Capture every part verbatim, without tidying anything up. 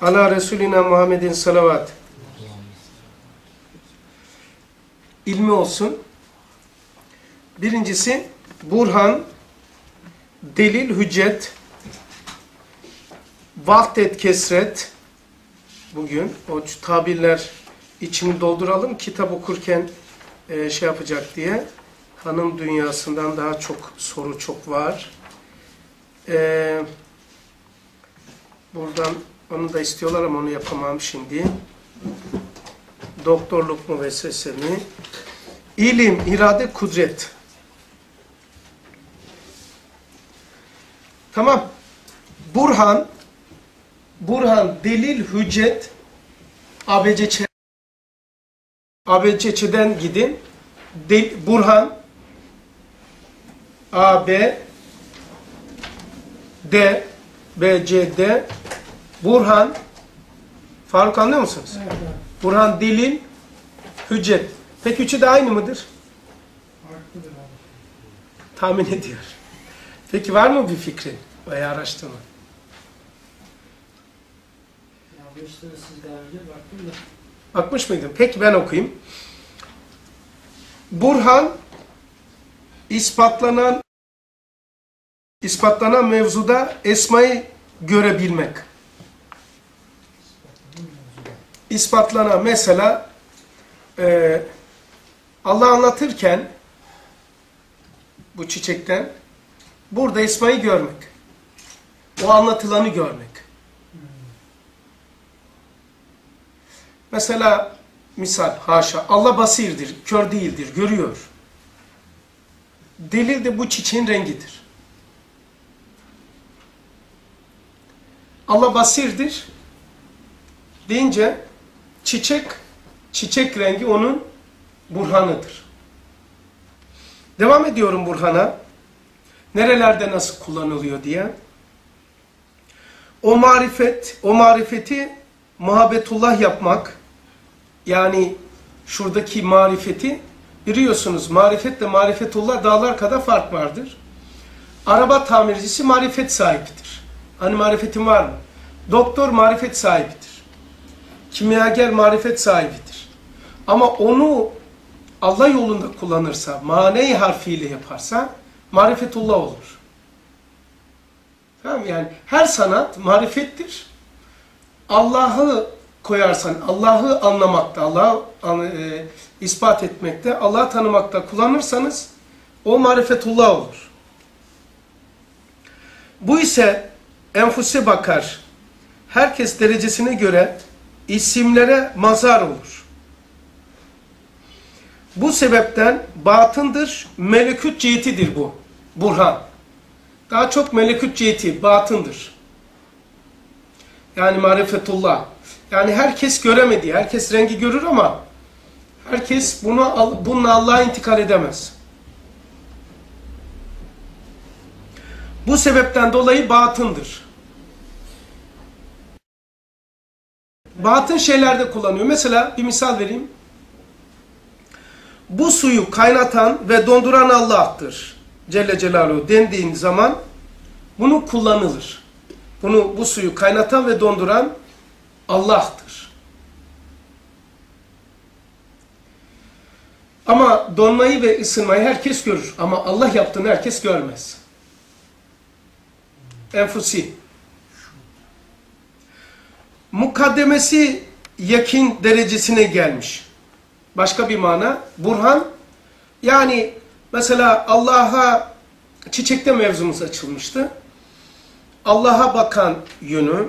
Ala Resulina Muhammedin salavat. İlmi olsun. Birincisi burhan, delil, hüccet, vahdet, kesret. Bugün o tabirler içini dolduralım. Kitap okurken e, şey yapacak diye. Hanım dünyasından daha çok soru çok var. E, buradan onu da istiyorlar ama onu yapamam şimdi. Doktorluk mu vesvese mi? İlim, irade, kudret. Tamam. Burhan, burhan, delil, hüccet, A B C Ç. A B C Ç'den gidin. Del, burhan, A, B, D, B, C, D, burhan, Faruk anlıyor musunuz? Evet, evet. Burhan, delil, hüccet. Peki üçü de aynı mıdır? Farklıdır abi. Tahmin ediyor. Peki var mı bir fikrin veya araştırma? Ya bu işte siz daha önce baktım da. Bakmış mıydın? Peki ben okuyayım. Burhan, ispatlanan ispatlanan mevzuda esmayı görebilmek. İspatlanan mesela e, Allah anlatırken bu çiçekten burada esmayı görmek. O anlatılanı görmek. Mesela misal haşa Allah basirdir, kör değildir, görüyor. Delil de bu çiçeğin rengidir. Allah basirdir deyince çiçek, çiçek rengi onun burhanıdır. Devam ediyorum burhana. Nerelerde nasıl kullanılıyor diye. O marifet, o marifeti muhabbetullah yapmak, yani şuradaki marifeti biliyorsunuz, marifetle marifetullah dağlar kadar fark vardır. Araba tamircisi marifet sahibidir. Hani marifetin var mı? Doktor marifet sahibidir. Kimyager marifet sahibidir. Ama onu Allah yolunda kullanırsa, mane harfiyle yaparsa marifetullah olur. Tamam, yani her sanat marifettir. Allah'ı koyarsan, Allah'ı anlamakta, Allah'ı e, ispat etmekte, Allah'ı tanımakta kullanırsanız o marifetullah olur. Bu ise enfuse bakar. Herkes derecesine göre isimlere mazhar olur. Bu sebepten batındır, melekut cihetidir bu. Burhan. Daha çok melekut ciheti, batındır. Yani marifetullah. Yani herkes göremedi. Herkes rengi görür ama herkes bunu, bununla Allah'a intikal edemez. Bu sebepten dolayı batındır. Batın şeylerde kullanıyor. Mesela bir misal vereyim. Bu suyu kaynatan ve donduran Allah'tır Celle Celaluhu dendiğin zaman bunu kullanılır. Bunu, bu suyu kaynatan ve donduran Allah'tır. Ama donmayı ve ısınmayı herkes görür. Ama Allah yaptığını herkes görmez. Enfusi. Mukaddemesi yakin derecesine gelmiş. Başka bir mana. Burhan. Yani mesela Allah'a çiçekte mevzumuz açılmıştı. Allah'a bakan yönü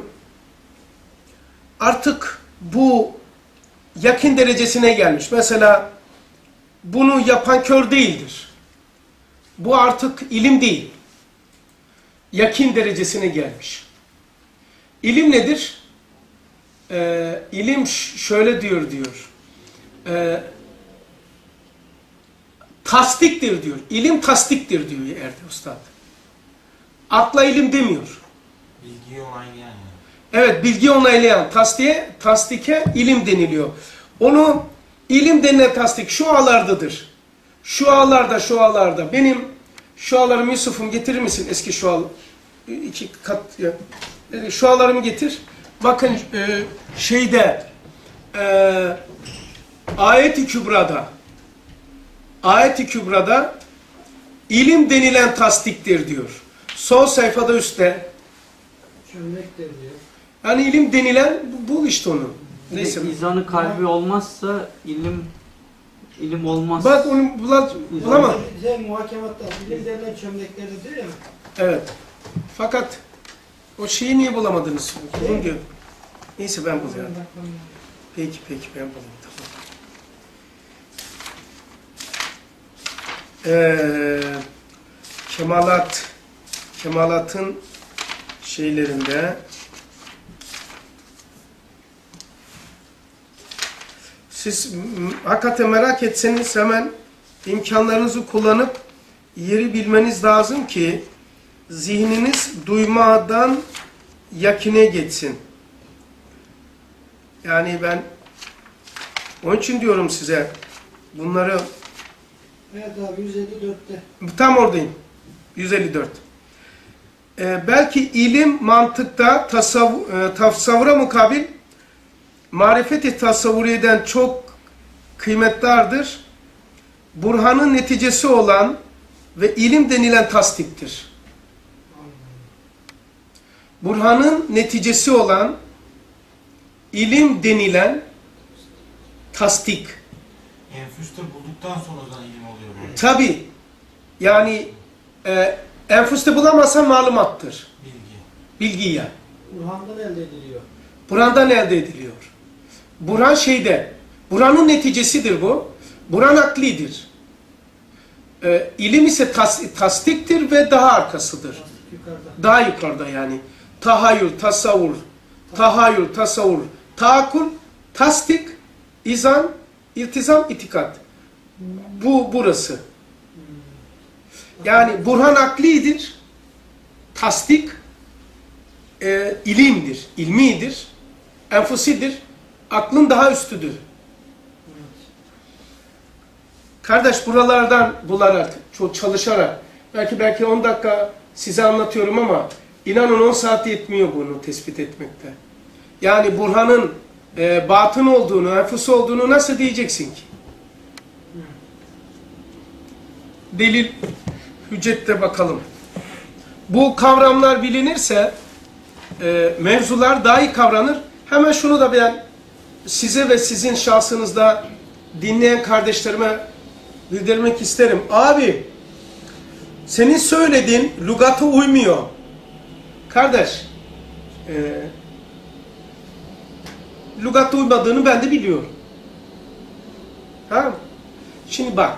artık bu yakin derecesine gelmiş. Mesela bunu yapan kör değildir. Bu artık ilim değil. Yakin derecesine gelmiş. İlim nedir? Ee, ilim şöyle diyor diyor. Ee, tasdiktir diyor. İlim tasdiktir diyor Erde Ustad. Akla ilim demiyor. Bilgiyi onaylayan yani. Evet, bilgi onaylayan. Tasdiye, tasdike ilim deniliyor. Onu ilim denilen tasdik şu ağlardadır. Şu ağlarda, şu ağlarda. Benim şu ağlarımı Yusuf'um getirir misin? Eski şu ağ, iki kat. Şu ağlarımı getir. bakın e, şeyde e, Ayet-i Kübra'da Ayet-i Kübra'da ilim denilen tasdiktir diyor. Sol sayfada üstte. Çömlektir diyor. Yani ilim denilen bu, bu işte onu. Bir Neyse. de izanı kalbi olmazsa ilim ilim olmaz. Bak onu bula, bulamam. Bize muhakematta ilim denilen çömlekleri diyor ya. Evet. Fakat o şeyi niye bulamadınız? Bulun diyor. Neyse ben buluyorum. Peki peki ben bulayım. Tamam. Ee, Kemalat Kemalat'ın şeylerinde siz hakikaten merak etseniz hemen imkanlarınızı kullanıp yeri bilmeniz lazım ki zihniniz duymadan yakine geçsin. Yani ben onun için diyorum size bunları Evet abi yüz elli dörtte. tam oradayım. yüz elli dört. Ee, belki ilim mantıkta tasav e, tasavvura mukabil marifeti tasavvuriyeden çok kıymetlidir. Burhanın neticesi olan ve ilim denilen tasdiktir. Burhanın neticesi olan ilim denilen tasdik. Enfüste bulduktan sonra da ilim oluyor böyle. Tabi yani e, enfüste bulamazsan malumattır. Bilgi. Bilgi ya. Burhan'dan elde ediliyor. Burhan'dan elde ediliyor. Burhan şeyde, Burhan'ın neticesidir bu. Burhan aklidir. E, ilim ise tas, tasdiktir ve daha arkasıdır. Tasdik yukarıda. Daha yukarıda yani. Tahayyül, tasavvur, tahayyül, tasavvur, taakkul, tasdik, izan, iltizam, itikat. Bu burası. Yani Burhan aklidir, tasdik e, ilimdir, ilmidir, enfusidir, aklın daha üstüdür. Kardeş buralardan bularak, çok çalışarak, belki belki on dakika size anlatıyorum ama inanın on saat yetmiyor bunu tespit etmekte. Yani Burhan'ın e, batın olduğunu, enfus olduğunu nasıl diyeceksin ki? Delil, hüccette bakalım. Bu kavramlar bilinirse e, mevzular daha iyi kavranır. Hemen şunu da ben size ve sizin şahsınızda dinleyen kardeşlerime bildirmek isterim. Abi, senin söylediğin lügata uymuyor. Kardeş, e, lügata uymadığını ben de biliyorum. Ha? Şimdi bak,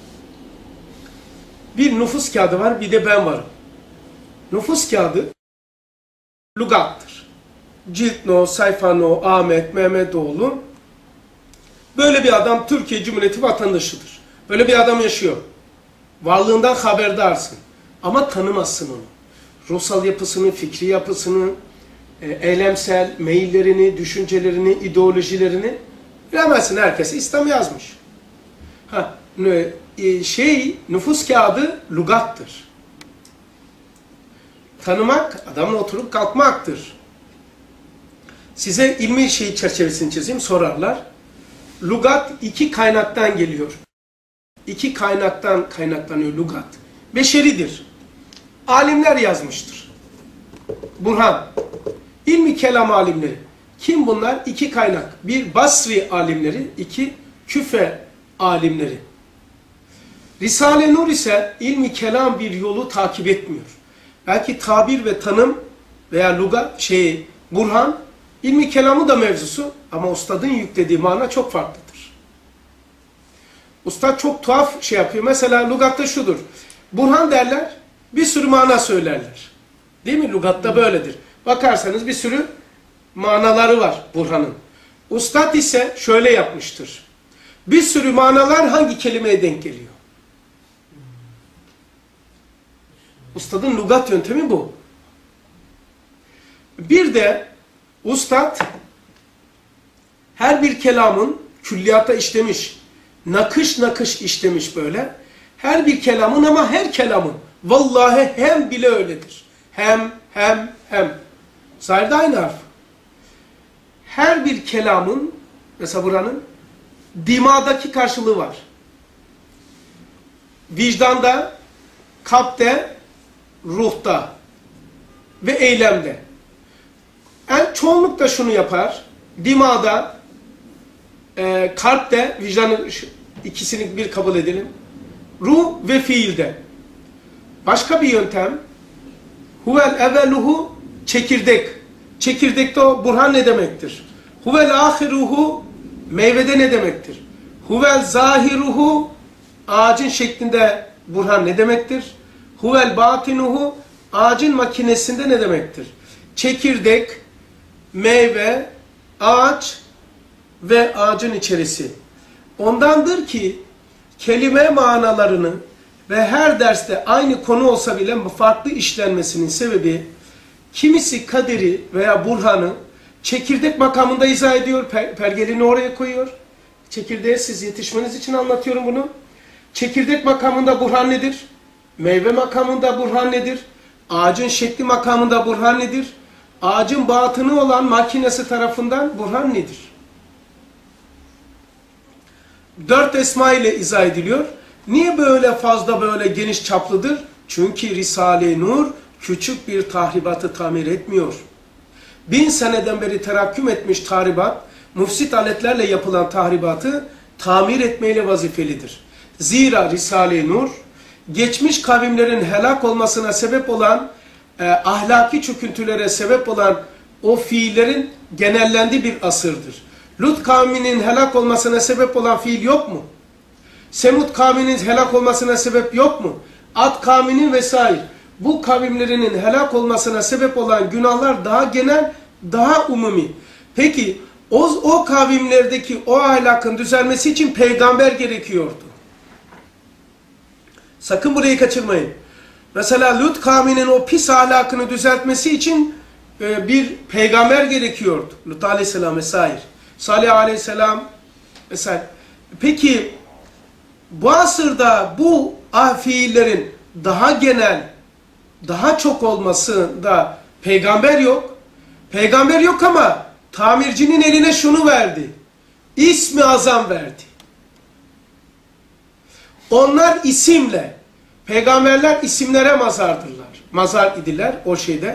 bir nüfus kağıdı var, bir de ben varım. Nüfus kağıdı lügattır. Cilt no, sayfa no, Ahmet, Mehmetoğlu. Böyle bir adam Türkiye Cumhuriyeti vatandaşıdır. Böyle bir adam yaşıyor. Varlığından haberdarsın. Ama tanımazsın onu. Ruhsal yapısını, fikri yapısını, eylemsel meyillerini, düşüncelerini, ideolojilerini bilemezsin. Herkes İslam yazmış. Ha, şey, nüfus kağıdı lügattır. Tanımak, adamla oturup kalkmaktır. Size ilmi şey çerçevesini çizeyim, sorarlar. Lügat iki kaynaktan geliyor. İki kaynaktan kaynaklanıyor lügat. Beşeridir. Alimler yazmıştır. Burhan. İlmi kelam alimleri. Kim bunlar? İki kaynak. Bir Basri alimleri, iki Küfe alimleri. Risale-i Nur ise ilmi kelam bir yolu takip etmiyor. Belki tabir ve tanım veya lügat, şey, Burhan, ilmi kelamı da mevzusu ama ustadın yüklediği mana çok farklıdır. Ustad çok tuhaf şey yapıyor. Mesela lügatta şudur. Burhan derler, bir sürü mana söylerler. Değil mi? Lügatta böyledir. Bakarsanız bir sürü manaları var Burhan'ın. Ustad ise şöyle yapmıştır. Bir sürü manalar hangi kelimeye denk geliyor? Ustadın lügat yöntemi bu. Bir de ustad her bir kelamın külliyata işlemiş, nakış nakış işlemiş böyle. Her bir kelamın ama her kelamın. Vallahi hem bile öyledir. Hem, hem, hem. Zahirde aynı harf. her bir kelamın, mesela buranın, dimadaki karşılığı var. Vicdanda, kalpte, ruhta ve eylemde. En çoğunluk da şunu yapar. Dimada, e, kalpte, vicdanı ikisini bir kabul edelim. Ruh ve fiilde. Başka bir yöntem. Huvel eveluhu çekirdek. Çekirdekte o burhan ne demektir? Huvel ahiruhu meyvede ne demektir? Huvel zahiruhu ağacın şeklinde burhan ne demektir? Huvel batinuhu ağacın makinesinde ne demektir? Çekirdek, meyve, ağaç ve ağacın içerisi. Ondandır ki kelime manalarını ve her derste aynı konu olsa bile farklı işlenmesinin sebebi kimisi kaderi veya burhanı çekirdek makamında izah ediyor, per pergelini oraya koyuyor. Çekirdeğe siz yetişmeniz için anlatıyorum bunu. Çekirdek makamında burhan nedir? Meyve makamında burhan nedir? Ağacın şekli makamında burhan nedir? Ağacın batını olan makinesi tarafından burhan nedir? Dört esma ile izah ediliyor. Niye böyle fazla böyle geniş çaplıdır? Çünkü Risale-i Nur küçük bir tahribatı tamir etmiyor. Bin seneden beri terakküm etmiş tahribat, mufsit aletlerle yapılan tahribatı tamir etmeyle vazifelidir. Zira Risale-i Nur, geçmiş kavimlerin helak olmasına sebep olan, e, ahlaki çöküntülere sebep olan o fiillerin genellendiği bir asırdır. Lut kavminin helak olmasına sebep olan fiil yok mu? Semud kavminin helak olmasına sebep yok mu? Ad kavminin vesaire. Bu kavimlerinin helak olmasına sebep olan günahlar daha genel, daha umumi. Peki o, o kavimlerdeki o ahlakın düzelmesi için peygamber gerekiyordu. Sakın burayı kaçırmayın. Mesela Lut kavminin o pis ahlakını düzeltmesi için e, bir peygamber gerekiyordu. Lut aleyhisselam vesaire. Salih aleyhisselam vesaire. Peki bu asırda bu fiillerin daha genel, daha çok olmasında peygamber yok. Peygamber yok ama tamircinin eline şunu verdi. İsmi azam verdi. Onlar isimle, peygamberler isimlere mazardırlar. Mazar idiler o şeyde.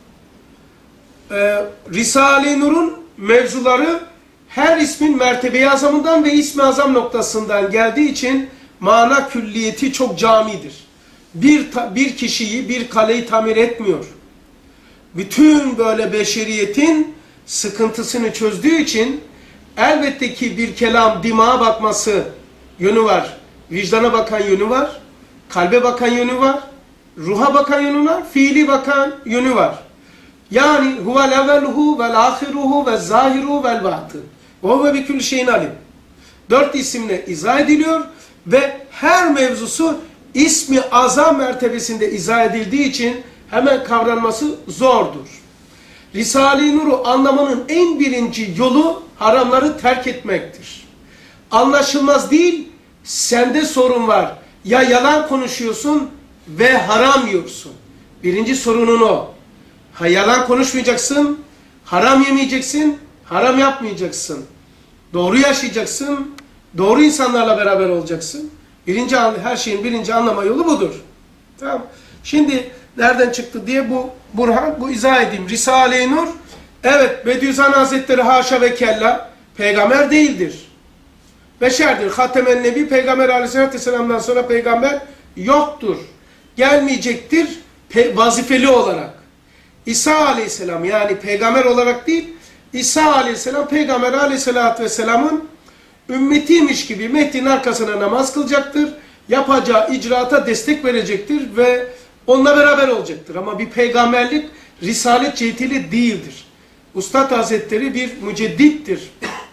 Ee, Risale-i Nur'un mevzuları her ismin mertebe-i azamından ve ismi azam noktasından geldiği için mana külliyeti çok camidir. Bir, bir kişiyi, bir kaleyi tamir etmiyor. Bütün böyle beşeriyetin sıkıntısını çözdüğü için elbette ki bir kelam dimağa bakması yönü var. Vicdana bakan yönü var. Kalbe bakan yönü var. Ruha bakan yönü var. Fiili bakan yönü var. Yani huvel evveluhu vel ahiruhu vel zahiru vel batın. O ve bir külli şeyin alim. Dört isimle izah ediliyor ve her mevzusu ismi azam mertebesinde izah edildiği için hemen kavranması zordur. Risale-i Nur'u anlamanın en birinci yolu haramları terk etmektir. Anlaşılmaz değil, sende sorun var. Ya yalan konuşuyorsun ve haram yiyorsun. Birinci sorunun o. Ha, yalan konuşmayacaksın, haram yemeyeceksin, haram yapmayacaksın. Doğru yaşayacaksın, doğru insanlarla beraber olacaksın. Birinci, her şeyin birinci anlama yolu budur. Tamam. Şimdi nereden çıktı diye bu Burhan, bu izah edeyim. Risale-i Nur, evet Bediüzzaman Hazretleri haşa ve kella peygamber değildir. Beşerdir. Hatemen Nebi, Peygamber Aleyhisselatü Vesselam'dan sonra peygamber yoktur. Gelmeyecektir vazifeli olarak. İsa Aleyhisselam, yani peygamber olarak değil, İsa Aleyhisselam Peygamber Aleyhisselatü Vesselam'ın ümmetiymiş gibi Mehdi'nin arkasına namaz kılacaktır. Yapacağı icraata destek verecektir ve onunla beraber olacaktır. Ama bir peygamberlik risalet cihetiyle değildir. Üstad Hazretleri bir müceddittir.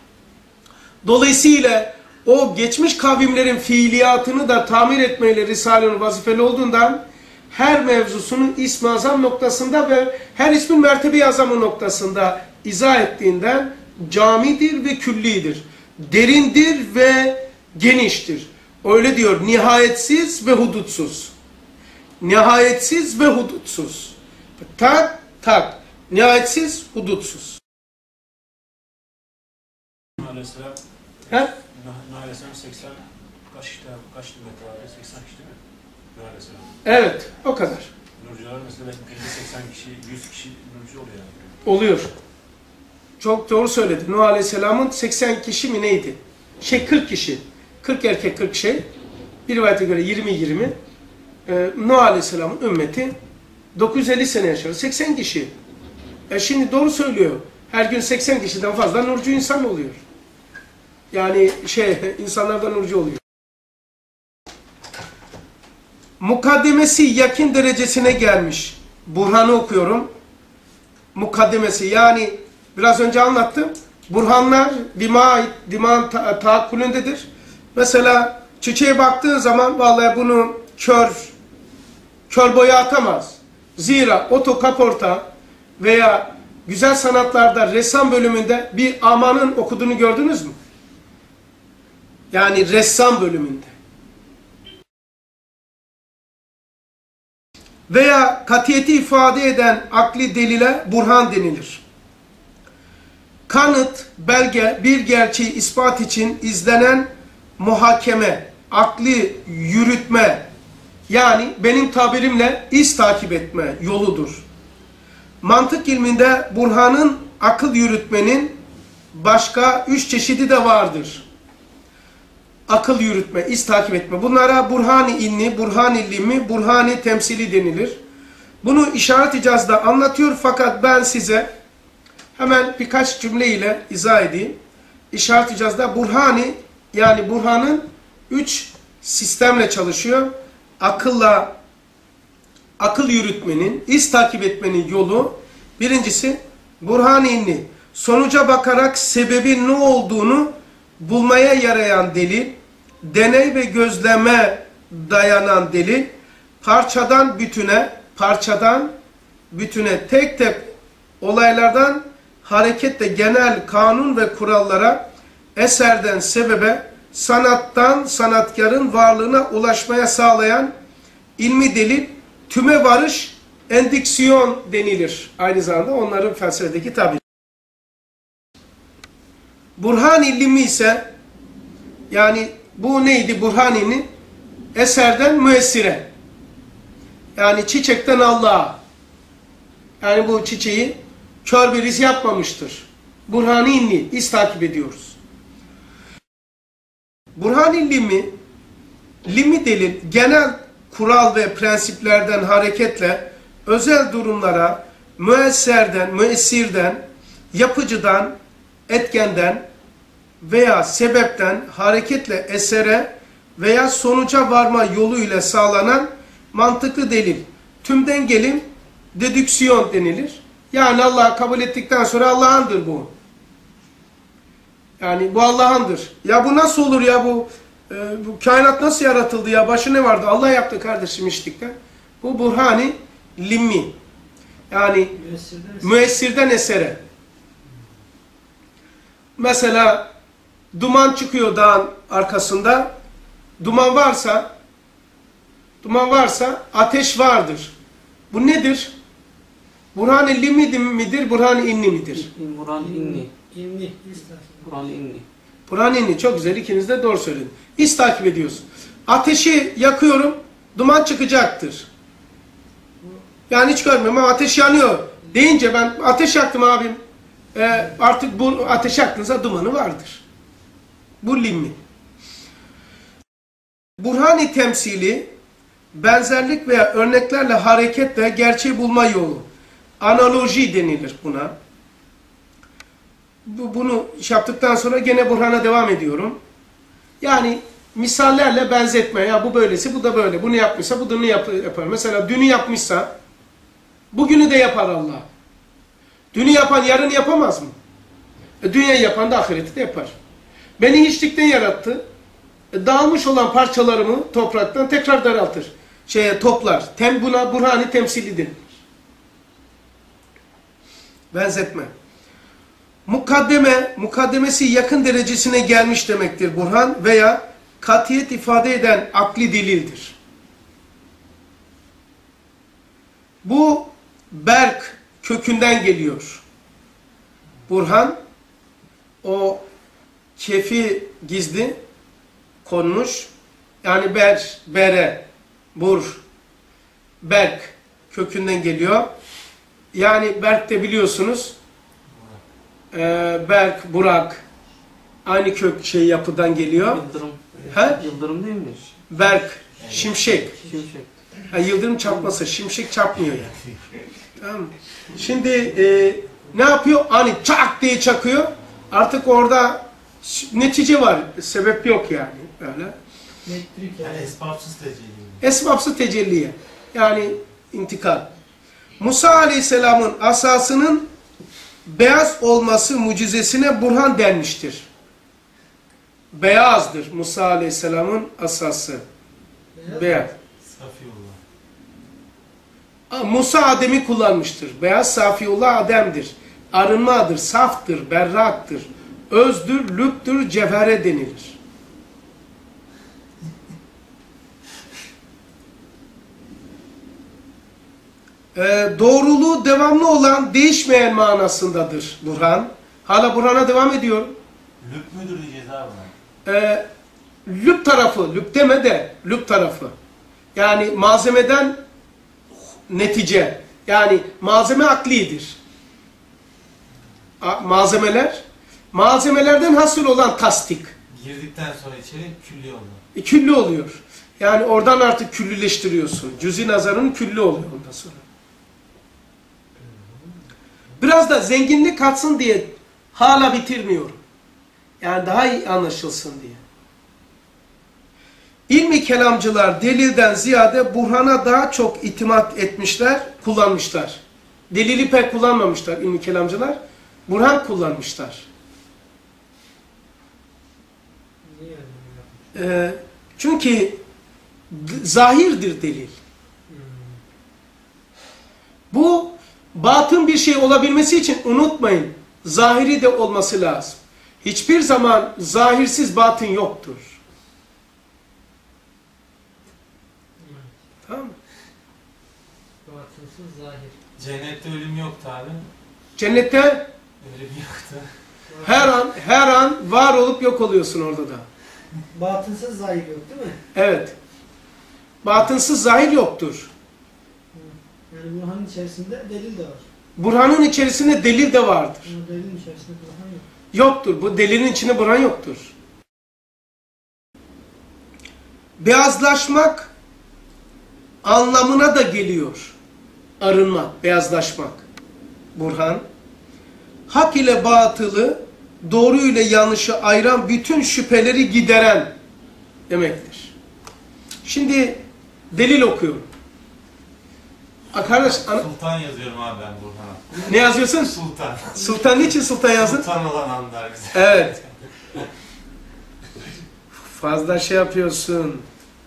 Dolayısıyla o geçmiş kavimlerin fiiliyatını da tamir etmeyle Risale'nin vazifeli olduğundan her mevzusunun ismi azam noktasında ve her ismin mertebe-i azamı noktasında izah ettiğinden camidir ve küllidir. Derindir ve geniştir. Öyle diyor, nihayetsiz ve hudutsuz. Nihayetsiz ve hudutsuz. Tak tak. Nihayetsiz, hudutsuz. Aleyhisselam He? Nuh Aleyhisselam seksen kaç kişi kaç metre abi? seksen kişi değil mi? Nuh Aleyhisselam. Evet, o kadar. Nurcular mesela elli seksen kişi, yüz kişi nurcu oluyor yani. Oluyor. Çok doğru söyledi. Nuh Aleyhisselam'ın seksen kişi mi neydi? Şey kırk kişi. kırk erkek kırk şey. Bir rivayete göre yirmi yirmi. Ee, Nuh Aleyhisselam'ın ümmeti dokuz yüz elli sene yaşar. seksen kişi. E şimdi doğru söylüyor. Her gün seksen kişiden fazla nurcu insan oluyor. Yani şey insanlardan nurcu oluyor. Mukaddemesi yakin derecesine gelmiş. Burhan'ı okuyorum. Mukaddemesi yani biraz önce anlattım. Burhanlar dima, dimağın ta taakkulündedir. Mesela çiçeğe baktığın zaman vallahi bunu kör kör boya atamaz. Zira otokaporta veya güzel sanatlarda ressam bölümünde bir amanın okuduğunu gördünüz mü? Yani ressam bölümünde. Veya katiyeti ifade eden akli delile burhan denilir. Kanıt, belge, bir gerçeği ispat için izlenen muhakeme, akli yürütme, yani benim tabirimle iz takip etme yoludur. Mantık ilminde burhanın akıl yürütmenin başka üç çeşidi de vardır. Akıl yürütme, iz takip etme. Bunlara burhan-ı inni, burhan-ı ilmi, burhan-ı temsili denilir. Bunu işaret icazda anlatıyor fakat ben size hemen birkaç cümleyle izah edeyim. İşaret icazda burhan-ı yani burhanın üç sistemle çalışıyor. Akılla, akıl yürütmenin, iz takip etmenin yolu birincisi burhan-ı inni. Sonuca bakarak sebebin ne olduğunu bulmaya yarayan delil, deney ve gözleme dayanan delil, parçadan bütüne, parçadan bütüne tek tek olaylardan hareketle genel kanun ve kurallara, eserden sebebe, sanattan sanatkarın varlığına ulaşmaya sağlayan ilmi delil, tüme varış, endiksiyon denilir. Aynı zamanda onların felsefedeki tabiri. Burhan ilmi ise yani bu neydi burhanini? Eserden müessire. Yani çiçekten Allah'a. Yani bu çiçeği kör birisi yapmamıştır. Burhan ilmi iz takip ediyoruz. Burhan ilmi ilmi delil genel kural ve prensiplerden hareketle özel durumlara müesserden, müessirden, yapıcıdan, etkenden veya sebepten hareketle esere veya sonuca varma yoluyla sağlanan mantıklı delil. Tümden gelim dedüksiyon denilir. Yani Allah'ı kabul ettikten sonra Allah'ındır bu. Yani bu Allah'ındır. Ya bu nasıl olur ya bu, e, bu kainat nasıl yaratıldı ya başı ne vardı? Allah yaptı kardeşim işlikten. Bu burhani limmi. Yani müessirden, müessirden esere. Mesela duman çıkıyor dağın arkasında. Duman varsa duman varsa ateş vardır. Bu nedir? Burhan-ı limmi midir? Burhan-ı inni midir? Burhan-ı inni. İlmi. Burhan-ı inni. Burhan-ı inni. Çok güzel. İkiniz de doğru söyledin. İz takip ediyorsun. Ateşi yakıyorum. Duman çıkacaktır. Yani hiç görmüyorum ama ateş yanıyor. Deyince ben ateş yaktım abim. Ee, artık bu ateş yaktığınızda dumanı vardır. Bu limmi. Burhan-ı temsili benzerlik veya örneklerle hareketle gerçeği bulma yolu. Analoji denilir buna. Bu, bunu iş yaptıktan sonra gene burhana devam ediyorum. Yani misallerle benzetme. Ya bu böylesi, bu da böyle. Bunu yapmışsa bu da bunu yap yapar. Mesela dünü yapmışsa bugünü de yapar Allah. Dünü yapan yarını yapamaz mı? E, dünyayı yapan da ahireti de yapar. Beni hiçlikten yarattı. E, dağılmış olan parçalarımı topraktan tekrar daraltır. Şeye toplar. Tem, buna burhani temsili denilir. Benzetme. Mukaddeme, mukaddemesi yakın derecesine gelmiş demektir burhan veya katiyet ifade eden akli delildir. Bu berk kökünden geliyor. Burhan, o kefi gizli konmuş. Yani ber, bere, bur, berk kökünden geliyor. Yani berk de biliyorsunuz e, berk, burak aynı kök şey yapıdan geliyor. Yıldırım. He? Yıldırım değil mi? Berk, şimşek. Şimşek. Ha, yıldırım çarpması, şimşek çarpmıyor yani. Tamam mı? Şimdi e, ne yapıyor? Hani çak diye çakıyor. Artık orada netice var. Sebep yok yani. Öyle. Elektrik Yani yani. esbabsız tecelli. Esbabsı tecelliye. Yani intikal. Musa Aleyhisselam'ın asasının beyaz olması mucizesine burhan denmiştir. Beyazdır Musa Aleyhisselam'ın asası. Beyaz. Beyaz. Safiullah. Musa Adem'i kullanmıştır. Beyaz Safiullah Adem'dir. Arınmadır, saftır, berraktır. Özdür, lüptür, cevhere denilir. Ee, doğruluğu devamlı olan, değişmeyen manasındadır Burhan. Hala Burhan'a devam ediyor. Lüp müdür diyeceğiz abi buna? Ee, lüp tarafı, lüp deme de lüp tarafı. Yani malzemeden netice. Yani malzeme aklidir. A, malzemeler, malzemelerden hasıl olan tasdik. Girdikten sonra içeri külli oldu. E, küllü oluyor. Yani oradan artık küllüleştiriyorsun. Cüz-i nazarın küllü oluyor ondan sonra. Biraz da zenginlik katsın diye hala bitirmiyorum. Yani daha iyi anlaşılsın diye. İlmi kelamcılar delilden ziyade burhana daha çok itimat etmişler, kullanmışlar. Delili pek kullanmamışlar ilmi kelamcılar. Burhan kullanmışlar. Niye yani? Ee, çünkü zahirdir delil. Hmm. Bu batın bir şey olabilmesi için unutmayın, zahiri de olması lazım. Hiçbir zaman zahirsiz batın yoktur. Evet. Tamam mı? Batınsız zahir. Cennette ölüm yoktu abi. Cennette Ölüm yoktu. her an her an var olup yok oluyorsun orada da. Batınsız zahir yok değil mi? Evet. Batınsız zahir yoktur. Yani Burhan'ın içerisinde delil de var. Burhanın içerisinde delil de vardır. Ama delilin içerisinde Burhan yok. Yoktur. Bu delilin içinde Burhan yoktur. Beyazlaşmak anlamına da geliyor. Arınmak, beyazlaşmak. Burhan. Hak ile batılı, doğru ile yanlışı ayıran bütün şüpheleri gideren demektir. Şimdi delil okuyorum. Arkadaş, Sultan yazıyorum abi ben Burhan'a. ne yazıyorsun? Sultan. Sultan niçin sultan yazdın? Sultan olan anlar bize. Evet. Fazla şey yapıyorsun.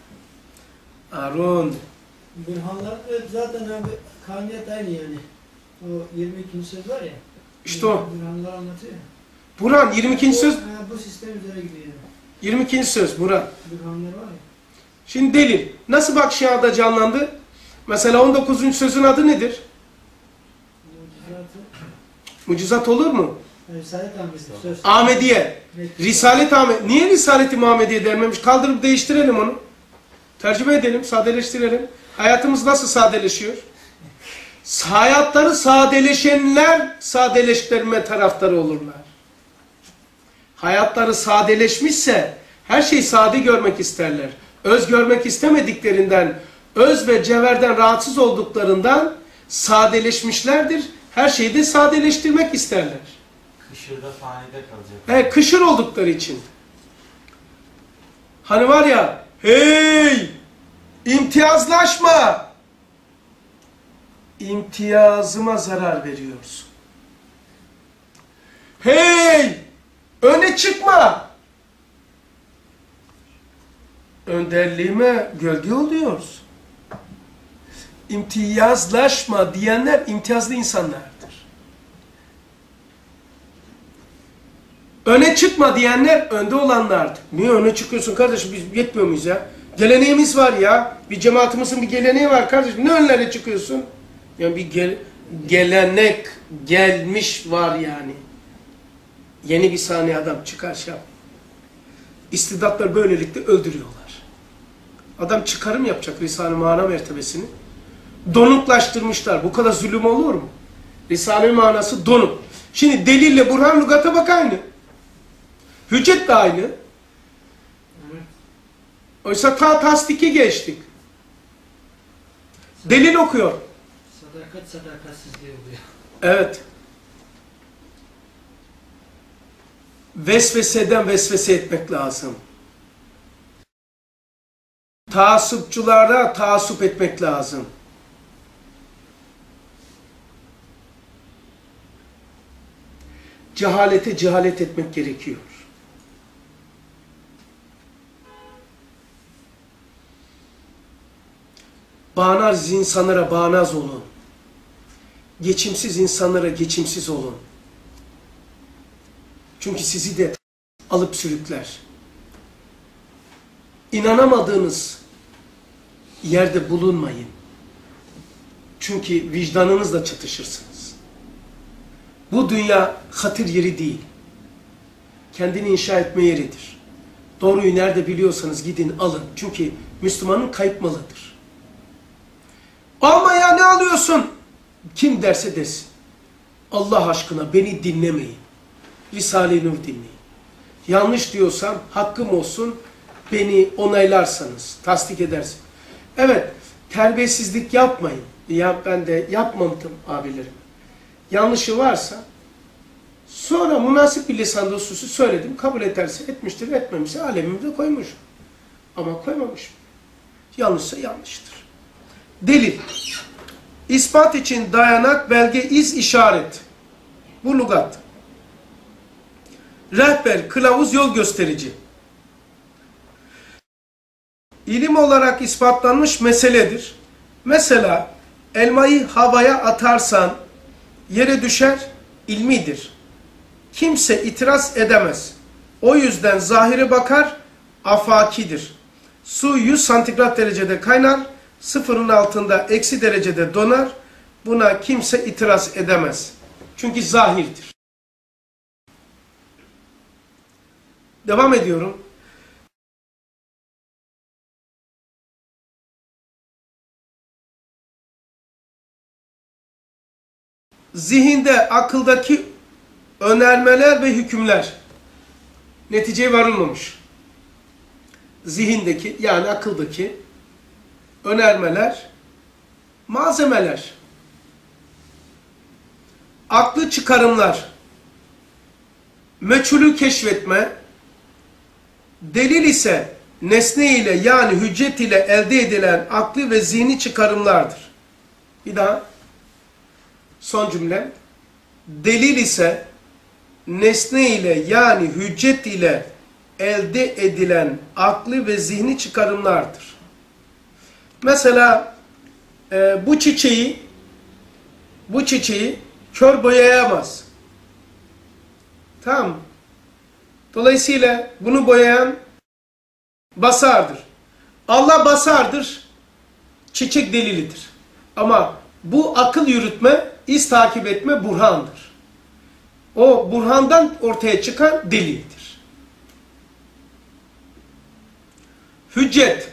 Arun. Burhanlar evet, zaten abi kaniyet aynı yani. O yirmi ikinci söz var ya. İşte o. Burhanlar anlatıyor ya. Burhan yirmi ikinci söz. Ha, bu sistem üzere gidiyor yani. yirmi ikinci söz Burhan. Burhanlar var ya. Şimdi delil. Nasıl bak şiada canlandı? Mesela on dokuzuncu sözün adı nedir? Mucizatı. Mucizat olur mu? Yani Risalet Ahmet'in söz. Ahmediye. Met- Risalet Ahmet. Niye Risalet-i Muhammediye denmemiş? Kaldırıp değiştirelim onu. Tercüme edelim, sadeleştirelim. Hayatımız nasıl sadeleşiyor? Hayatları sadeleşenler sadeleştirme taraftarı olurlar. Hayatları sadeleşmişse her şeyi sade görmek isterler. Öz görmek istemediklerinden, öz ve cevherden rahatsız olduklarından sadeleşmişlerdir. Her şeyi de sadeleştirmek isterler. Kışırda fanide kalacak. He, kışır oldukları için. Hani var ya, hey, imtiyazlaşma. İmtiyazıma zarar veriyorsun. Hey, öne çıkma. Önderliğime gölge oluyorsun. İmtiyazlaşma diyenler imtiyazlı insanlardır. Öne çıkma diyenler önde olanlardır. Niye öne çıkıyorsun kardeşim? Biz yetmiyor muyuz ya? Geleneğimiz var ya. Bir cemaatimizin bir geleneği var kardeşim. Ne önlere çıkıyorsun? Yani bir gel gelenek gelmiş var yani. Yeni bir saniye adam çıkar şey yap. İstidatları böylelikle öldürüyorlar. Adam çıkarım yapacak Risale-i Mana mertebesini. Donuklaştırmışlar. Bu kadar zulüm olur mu? Risale-i Manası donuk. Şimdi delille Burhan lügata bak aynı. Hüccet de aynı. Evet. Oysa ta tasdiki geçtik. Delil okuyor. Sadakat sadakatsizliği oluyor. Evet. Vesveseden vesvese etmek lazım. Taassupçulara taassup etmek lazım. Cehalete cehalet etmek gerekiyor. Bağnaz insanlara bağnaz olun. Geçimsiz insanlara geçimsiz olun. Çünkü sizi de alıp sürükler. İnanamadığınız yerde bulunmayın. Çünkü vicdanınızla çatışırsınız. Bu dünya hatır yeri değil. Kendini inşa etme yeridir. Doğruyu nerede biliyorsanız gidin alın. Çünkü Müslümanın kayıp malıdır. Alma ya, ne alıyorsun? Kim derse desin. Allah aşkına beni dinlemeyin. Risale-i Nur dinleyin. Yanlış diyorsam hakkım olsun, beni onaylarsanız, tasdik edersiniz. Evet, terbiyesizlik yapmayın. Ya ben de yapmadım abilerim. Yanlışı varsa sonra münasip bir lisan hususu söyledim. Kabul ederse etmiştir, etmemişse alemimde koymuş. Ama koymamış. Yanlışsa yanlıştır. Delil. İspat için dayanak, belge, iz, işaret. Bu lügat. Rehber, kılavuz, yol gösterici. İlim olarak ispatlanmış meseledir. Mesela elmayı havaya atarsan yere düşer, ilmidir. Kimse itiraz edemez. O yüzden zahire bakar, afakidir. Su yüz santigrat derecede kaynar, sıfırın altında eksi derecede donar. Buna kimse itiraz edemez. Çünkü zahirdir. Devam ediyorum. Zihinde, akıldaki önermeler ve hükümler neticeye varılmamış. Zihindeki, yani akıldaki önermeler, malzemeler, aklı çıkarımlar, meçhulü keşfetme, delil ise nesne ile yani hüccet ile elde edilen aklı ve zihni çıkarımlardır. Bir daha. Son cümlem. Delil ise nesne ile yani hüccet ile elde edilen aklı ve zihni çıkarımlardır. Mesela e, bu çiçeği bu çiçeği kör boyayamaz. Tamam mı? Dolayısıyla bunu boyayan basardır. Allah basardır. Çiçek delilidir. Ama bu akıl yürütme, iz takip etme burhandır. O burhandan ortaya çıkan delildir. Hüccet.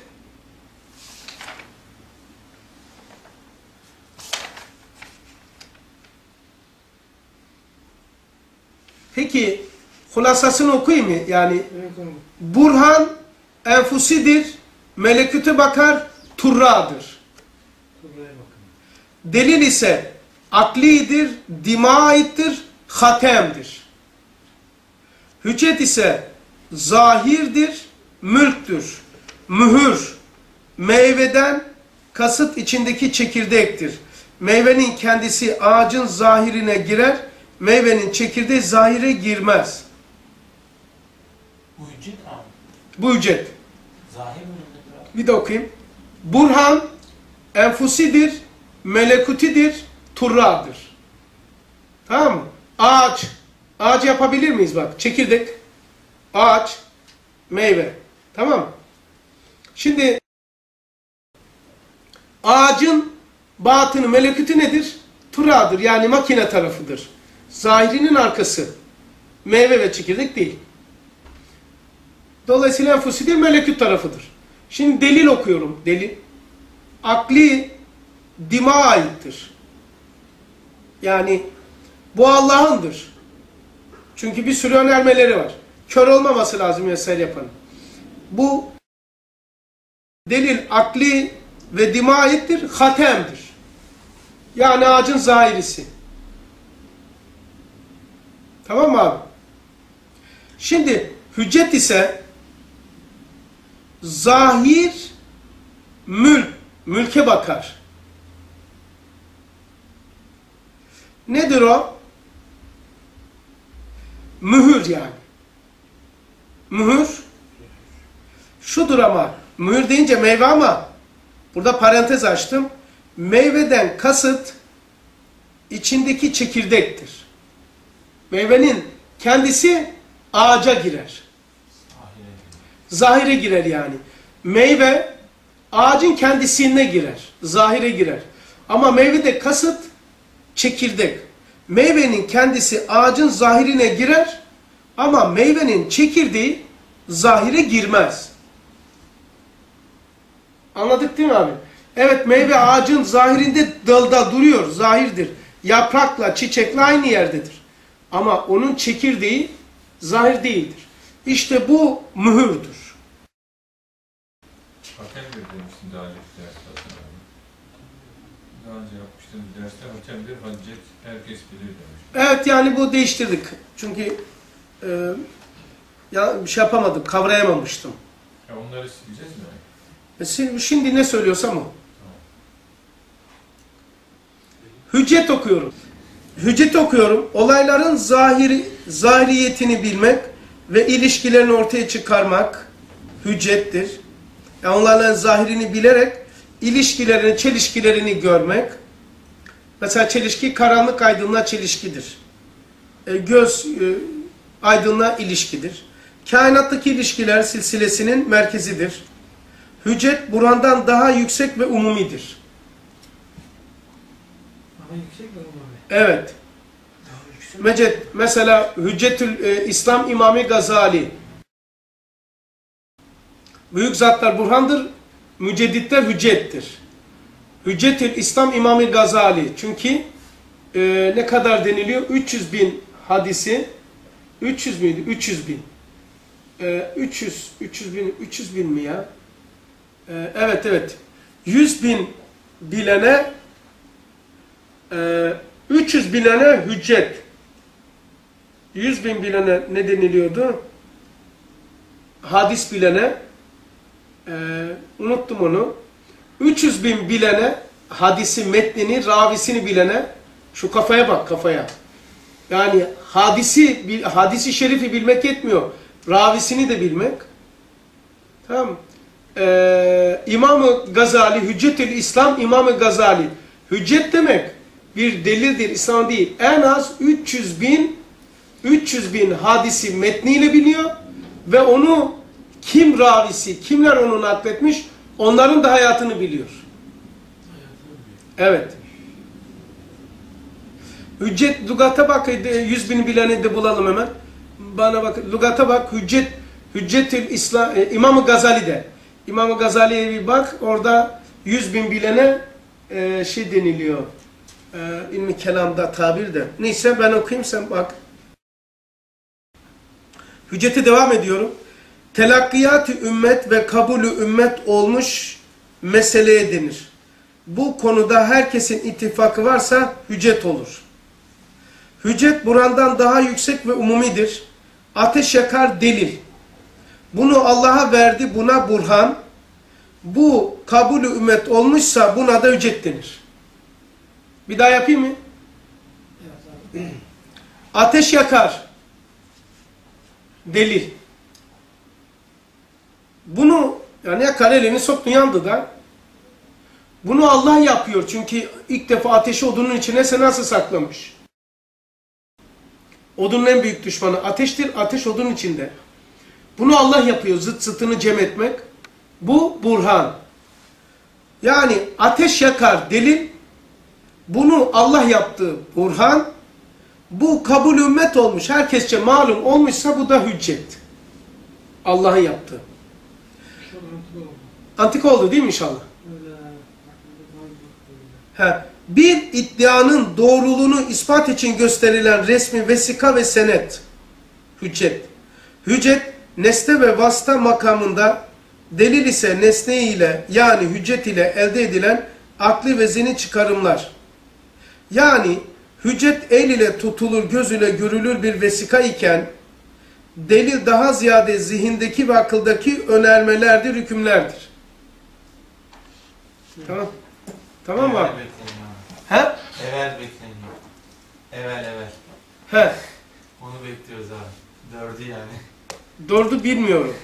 Peki hulasasını okuyayım mı? Yani burhan enfusidir, meleküte bakar, turradır. Delil ise aklidir, dima aittir, hatemdir. Hüccet ise zahirdir, mülktür, mühür, meyveden kasıt içindeki çekirdektir. Meyvenin kendisi ağacın zahirine girer, meyvenin çekirdeği zahire girmez. Bu hüccet abi. Bu hüccet. Zahir mi? Bir de okuyayım. Burhan enfusidir, melekutidir, turradır. Tamam mı? Ağaç. Ağaç yapabilir miyiz bak? Çekirdek, ağaç, meyve. Tamam mı? Şimdi ağacın batını, melekuti nedir? Turradır. Yani makine tarafıdır. Zahirinin arkası. Meyve ve çekirdek değil. Dolayısıyla enfusi değil, melekut tarafıdır. Şimdi delil okuyorum. Delil. Akli dima aittir. Yani bu Allah'ındır. Çünkü bir sürü önermeleri var. Kör olmaması lazım eser yapanın. Bu delil akli ve dima aittir. Hatemdir. Yani ağacın zahirisi. Tamam mı abi? Şimdi hüccet ise zahir mülk, mülke bakar. Nedir o? Mühür yani. Mühür şudur ama, mühür deyince meyve ama burada parantez açtım. Meyveden kasıt içindeki çekirdektir. Meyvenin kendisi ağaca girer. Zahire girer yani. Meyve ağacın kendisine girer. Zahire girer. Ama meyvede kasıt çekirdek. Meyvenin kendisi ağacın zahirine girer ama meyvenin çekirdeği zahire girmez. Anladık değil mi abi? Evet, meyve ağacın zahirinde dalda duruyor, zahirdir. Yaprakla, çiçekle aynı yerdedir. Ama onun çekirdeği zahir değildir. İşte bu mühürdür. Hatemdir demiştin daha önceki derste. Daha önce yapmıştım derste hatemdir, haccet herkes bilir demiştim. Evet, yani bu değiştirdik. Çünkü e, ya bir şey yapamadım, kavrayamamıştım. Ya onları sileceğiz mi? E, şimdi ne söylüyorsam o. Hüccet okuyorum. Hüccet okuyorum. Olayların zahiri, zahiriyetini bilmek ve ilişkilerini ortaya çıkarmak hüccettir. Yani onların zahirini bilerek ilişkilerini, çelişkilerini görmek. Mesela çelişki karanlık aydınlığa çelişkidir. E, göz e, aydınlığa ilişkidir. Kainattaki ilişkiler silsilesinin merkezidir. Hüccet Burhan'dan daha yüksek ve umumidir. Daha yüksek mi umumi? Evet. Meced, mesela Hüccetül e, İslam İmam-ı Gazali. Büyük zatlar Burhan'dır, mücedditler hüccettir. Hüccetül İslam İmam-ı Gazali. Çünkü e, ne kadar deniliyor? üç yüz bin hadisi. üç yüz müydü? üç yüz bin. E, üç yüz, üç yüz bin, üç yüz bin mi ya? E, evet, evet. yüz bin bilene e, üç yüz bilene hüccet. yüz bin bilene ne deniliyordu? Hadis bilene, e, unuttum onu. üç yüz bin bilene, hadisi, metnini, ravisini bilene, şu kafaya bak, kafaya. Yani hadisi, hadisi şerifi bilmek yetmiyor. Ravisini de bilmek. Tamam. Ee, İmam-ı Gazali, Hüccetül İslam İmam-ı Gazali. Hüccet demek bir delildir, İslam değil. En az üç yüz bin üç yüz bin hadisi metniyle biliyor ve onu kim ravisi, kimler onu nakletmiş, onların da hayatını biliyor. Evet. Hüccet, lügata bak, yüz bini bileni de bulalım hemen. Bana bak, lügata bak, hüccet, Hüccetül İslam, e, İmam-ı Gazali'de. İmam-ı Gazali'ye bir bak, orada yüz bin bilene e, şey deniliyor. E, ilmi kelamda tabir de. Neyse ben okuyayım, sen bak. Hüccete devam ediyorum. Telakkiyat-ı ümmet ve kabulü ümmet olmuş meseleye denir. Bu konuda herkesin ittifakı varsa hüccet olur. Hüccet Burhan'dan daha yüksek ve umumidir. Ateş yakar delil. Bunu Allah'a verdi, buna Burhan. Bu kabulü ümmet olmuşsa buna da hüccet denir. Bir daha yapayım mı? Evet, Ateş yakar delil. Bunu yani yakar, elini soktun, yandı da. Bunu Allah yapıyor çünkü ilk defa ateşi odunun içine sen nasıl saklamış? Odunun en büyük düşmanı ateştir, ateş odunun içinde. Bunu Allah yapıyor, zıt zıtını cem etmek. Bu Burhan. Yani ateş yakar delil, bunu Allah yaptı Burhan. Bu kabul ümmet olmuş, herkesçe malum olmuşsa bu da hüccet. Allah'ın yaptığı. Şu antik oldu. Antika oldu değil mi inşallah? Öyle. He. Bir iddianın doğruluğunu ispat için gösterilen resmi vesika ve senet. Hüccet. Hüccet nesne ve vasıta makamında, delil ise nesne ile yani hüccet ile elde edilen akli ve zihni çıkarımlar. Yani hüccet el ile tutulur, göz ile görülür bir vesika iken delil daha ziyade zihindeki ve akıldaki önermelerdir, hükümlerdir. Tamam. Tamam mı? Evvel bekleyin abi. He? Evvel bekleyin. Evvel evvel. He. Onu bekliyoruz abi. Dördü yani. Doğru bilmiyorum.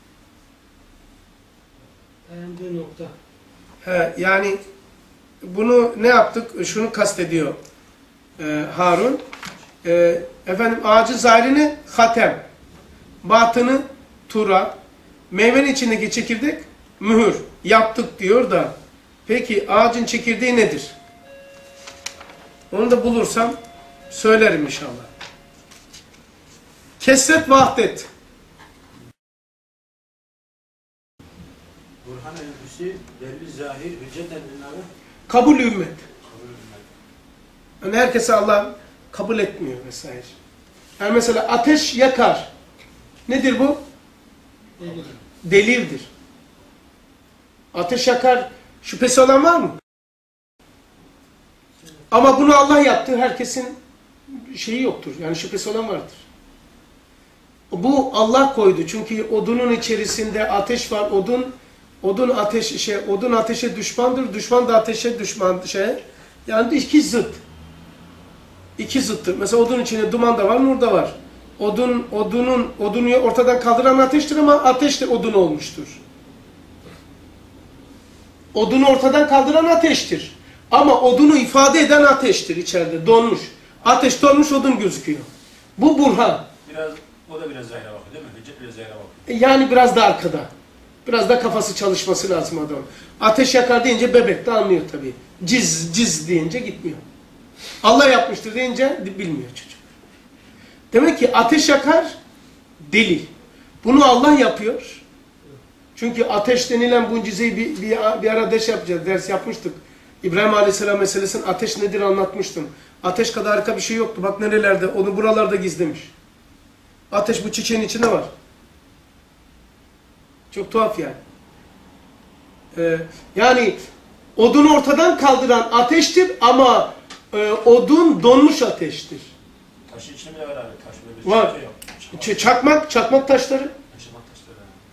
Dayandığı nokta. He, yani bunu ne yaptık? Şunu kastediyor e, Harun. E, efendim ağacın zahirini hatem, batını tura, meyvenin içindeki çekirdek mühür yaptık diyor da peki ağacın çekirdeği nedir? Onu da bulursam söylerim inşallah. Kesret vahdet. Burhan Elbisi, Delil Zahir, Hüccet Elbin abi. Kabul ümmet. Kabul ümmet. Yani herkese Allah kabul etmiyor vesaire. Yani mesela ateş yakar. Nedir bu? Delil. Delildir. Ateş yakar şüphesi olan var mı? Ama bunu Allah yaptı. Herkesin şeyi yoktur. Yani şüphesi olan vardır. Bu Allah koydu. Çünkü odunun içerisinde ateş var. Odun odun ateş şey odun ateşe düşmandır. Düşman da ateşe düşman şey. Yani iki zıt. İki zıttır. Mesela odun içinde duman da var, nur da var. Odun odunun odunu ortadan kaldıran ateştir ama ateş de odun olmuştur. Odunu ortadan kaldıran ateştir. Ama odunu ifade eden ateştir içeride. Donmuş. Ateş donmuş, odun gözüküyor. Bu burhan. Biraz, o da biraz zahire bakıyor değil mi? Hüccet biraz zahire bakıyor. Yani biraz da arkada. Biraz da kafası çalışması lazım adam. Ateş yakar deyince bebek de anlıyor tabii. Ciz, ciz deyince gitmiyor. Allah yapmıştır deyince bilmiyor çocuk. Demek ki ateş yakar, delil. Bunu Allah yapıyor. Çünkü ateş denilen bu cizeyi bir, bir, bir ara ders yapacağız, ders yapmıştık. İbrahim Aleyhisselam meselesinin ateş nedir anlatmıştım. Ateş kadar harika bir şey yoktu. Bak nerelerde, onu buralarda gizlemiş. Ateş bu çiçeğin içinde var. Çok tuhaf yani. Ee, yani odunu ortadan kaldıran ateştir ama e, odun donmuş ateştir. Taşın içinde bile var abi. Taş böyle bir Var. şey yok. Çakmak, Ç çakmak, çakmak taşları çakmak taşları.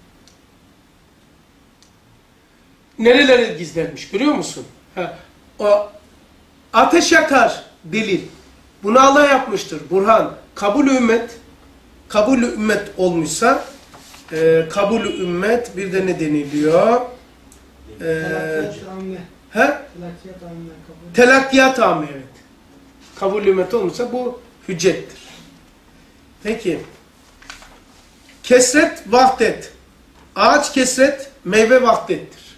nerelere gizlenmiş görüyor musun? Ha, o ateş yakar delil. Bunu Allah yapmıştır. Burhan. Kabul ümmet. Kabul ümmet olmuşsa e, kabul ümmet bir de ne deniliyor? E, Telakkiyat amme. he? Telakkiyat amme. Kabul. Telakkiyat amı evet. Kabul ümmet olmuşsa bu hüccettir. Peki. Kesret vahdet. Ağaç kesret, meyve vahdettir.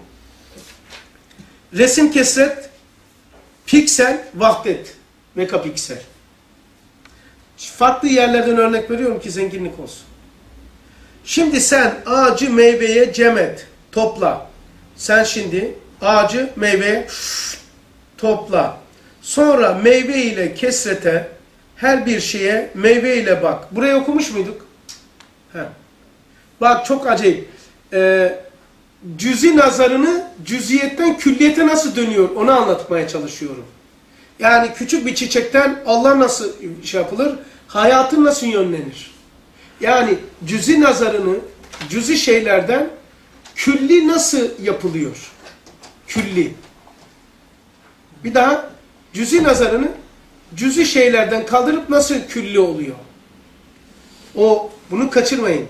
Resim kesret, piksel vahdet. Megapiksel. Farklı yerlerden örnek veriyorum ki zenginlik olsun. Şimdi sen ağacı meyveye cem et, topla. Sen şimdi ağacı meyveye topla. Sonra meyve ile kesrete, her bir şeye meyve ile bak. Burayı okumuş muyduk? He. Bak çok acayip. Ee, cüzi nazarını cüziyetten külliyete nasıl dönüyor onu anlatmaya çalışıyorum. Yani küçük bir çiçekten Allah nasıl şey yapılır? Hayatın nasıl yönlenir? Yani cüzi nazarını cüzi şeylerden külli nasıl yapılıyor? Külli. Bir daha cüzi nazarını cüzi şeylerden kaldırıp nasıl külli oluyor? O bunu kaçırmayın.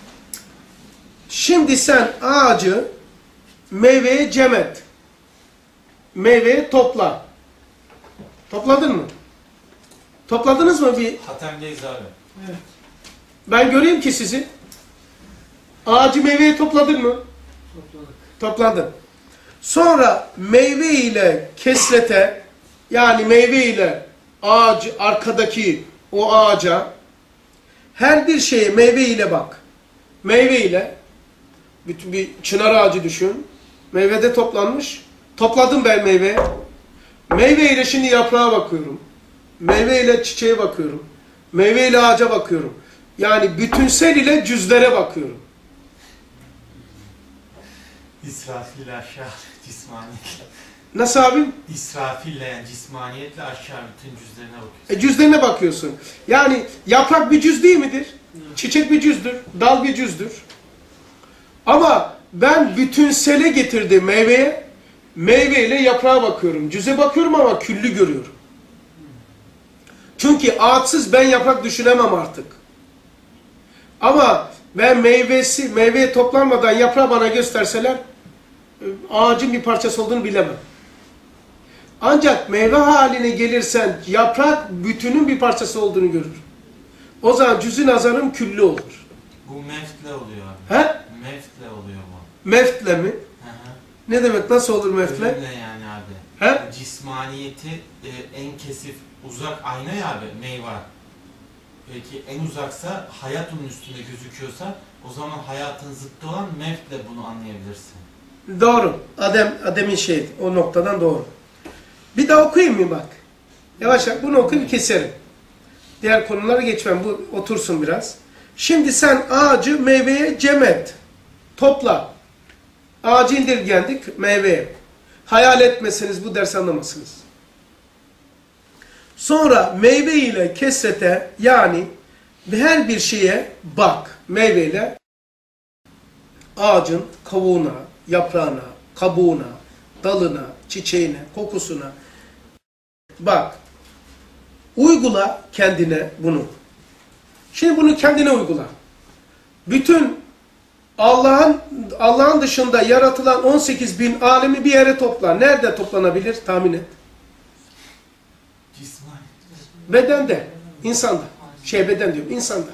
Şimdi sen ağacı meyveye cem et. Meyveye topla. Topladın mı? Topladınız mı bir? Hatemdeyiz abi. Evet. Ben göreyim ki sizi. Ağacı meyveye topladın mı? Topladık. Topladın. Sonra meyve ile kesrete yani meyve ile ağacı arkadaki o ağaca her bir şeye meyve ile bak. meyve ile, bütün bir çınar ağacı düşün, meyvede toplanmış, topladım ben meyve. Meyve ile şimdi yaprağa bakıyorum, meyve ile çiçeğe bakıyorum, meyve ile ağaca bakıyorum. Yani bütünsel ile cüzlere bakıyorum. İsrafille aşağı cismaniyetle. Nasıl abim? İsrafille yani cismaniyetle aşağı bütün cüzlerine bakıyorsun. E, cüzlerine bakıyorsun. Yani yaprak bir cüz değil midir? Çiçek bir cüzdür, dal bir cüzdür. Ama ben bütünsele getirdim meyveye, meyveyle yaprağa bakıyorum. Cüze bakıyorum ama küllü görüyorum. Çünkü ağaçsız ben yaprak düşünemem artık. Ama ben meyvesi, meyveye toplanmadan yaprağı bana gösterseler, ağacın bir parçası olduğunu bilemem. Ancak meyve haline gelirsen yaprak bütünün bir parçası olduğunu görür. O zaman cüz-i nazarım küllü olur. Bu meftle oluyor abi. He? Meftle oluyor bu. Meftle mi? Hı hı. Ne demek? Nasıl olur meftle? Ölümle yani abi. He? Cismaniyeti e, en kesif uzak ayna ya abi meyve. Peki en uzaksa hayat onun üstünde gözüküyorsa o zaman hayatın zıttı olan meftle bunu anlayabilirsin. Doğru. Adem, Adem'in şeydi. O noktadan doğru. Bir daha okuyayım mı bak? Yavaş yavaş bunu okuyup keserim. Diğer konulara geçmem. Bu otursun biraz. Şimdi sen ağacı meyveye cem et. Topla. Ağacı indirgendik meyveye. Hayal etmeseniz bu ders anlamazsınız. Sonra meyve ile kesrete yani her bir şeye bak. Meyveyle ağacın kavuğuna, yaprağına, kabuğuna, dalına, çiçeğine, kokusuna bak. Uygula kendine bunu. Şimdi bunu kendine uygula. Bütün Allah'ın Allah'ın dışında yaratılan on sekiz bin alemi bir yere topla. Nerede toplanabilir? Tahmin et. Cismani. Bedende. İnsanda. Şey beden diyorum. İnsanda.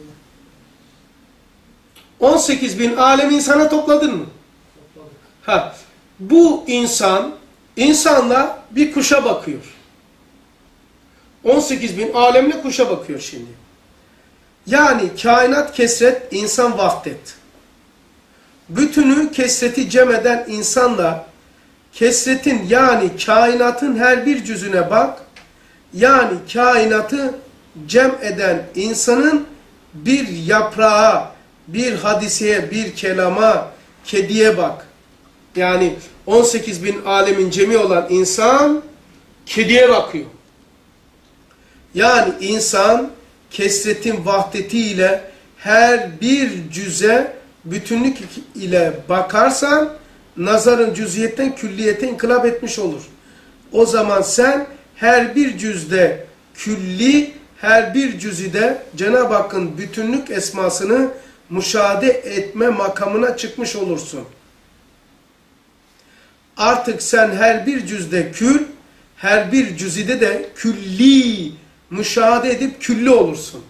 on sekiz bin alemi insana topladın mı? Ha. Bu insan, insanla bir kuşa bakıyor. on sekiz bin alemle kuşa bakıyor şimdi. Yani kainat kesret, insan vahdet. Bütünü kesreti cem eden insanla kesretin yani kainatın her bir cüzüne bak. Yani kainatı cem eden insanın bir yaprağa, bir hadiseye, bir kelama, kediye bak. Yani on sekiz bin alemin cemi olan insan kediye bakıyor. Yani insan kesretin vahdetiyle her bir cüze bütünlük ile bakarsan nazarın cüziyetten külliyete inkılap etmiş olur. O zaman sen her bir cüzde külli, her bir cüzide Cenab-ı Hakk'ın bütünlük esmasını müşahede etme makamına çıkmış olursun. Artık sen her bir cüzde kül, her bir cüzide de külli müşahede edip külli olursun.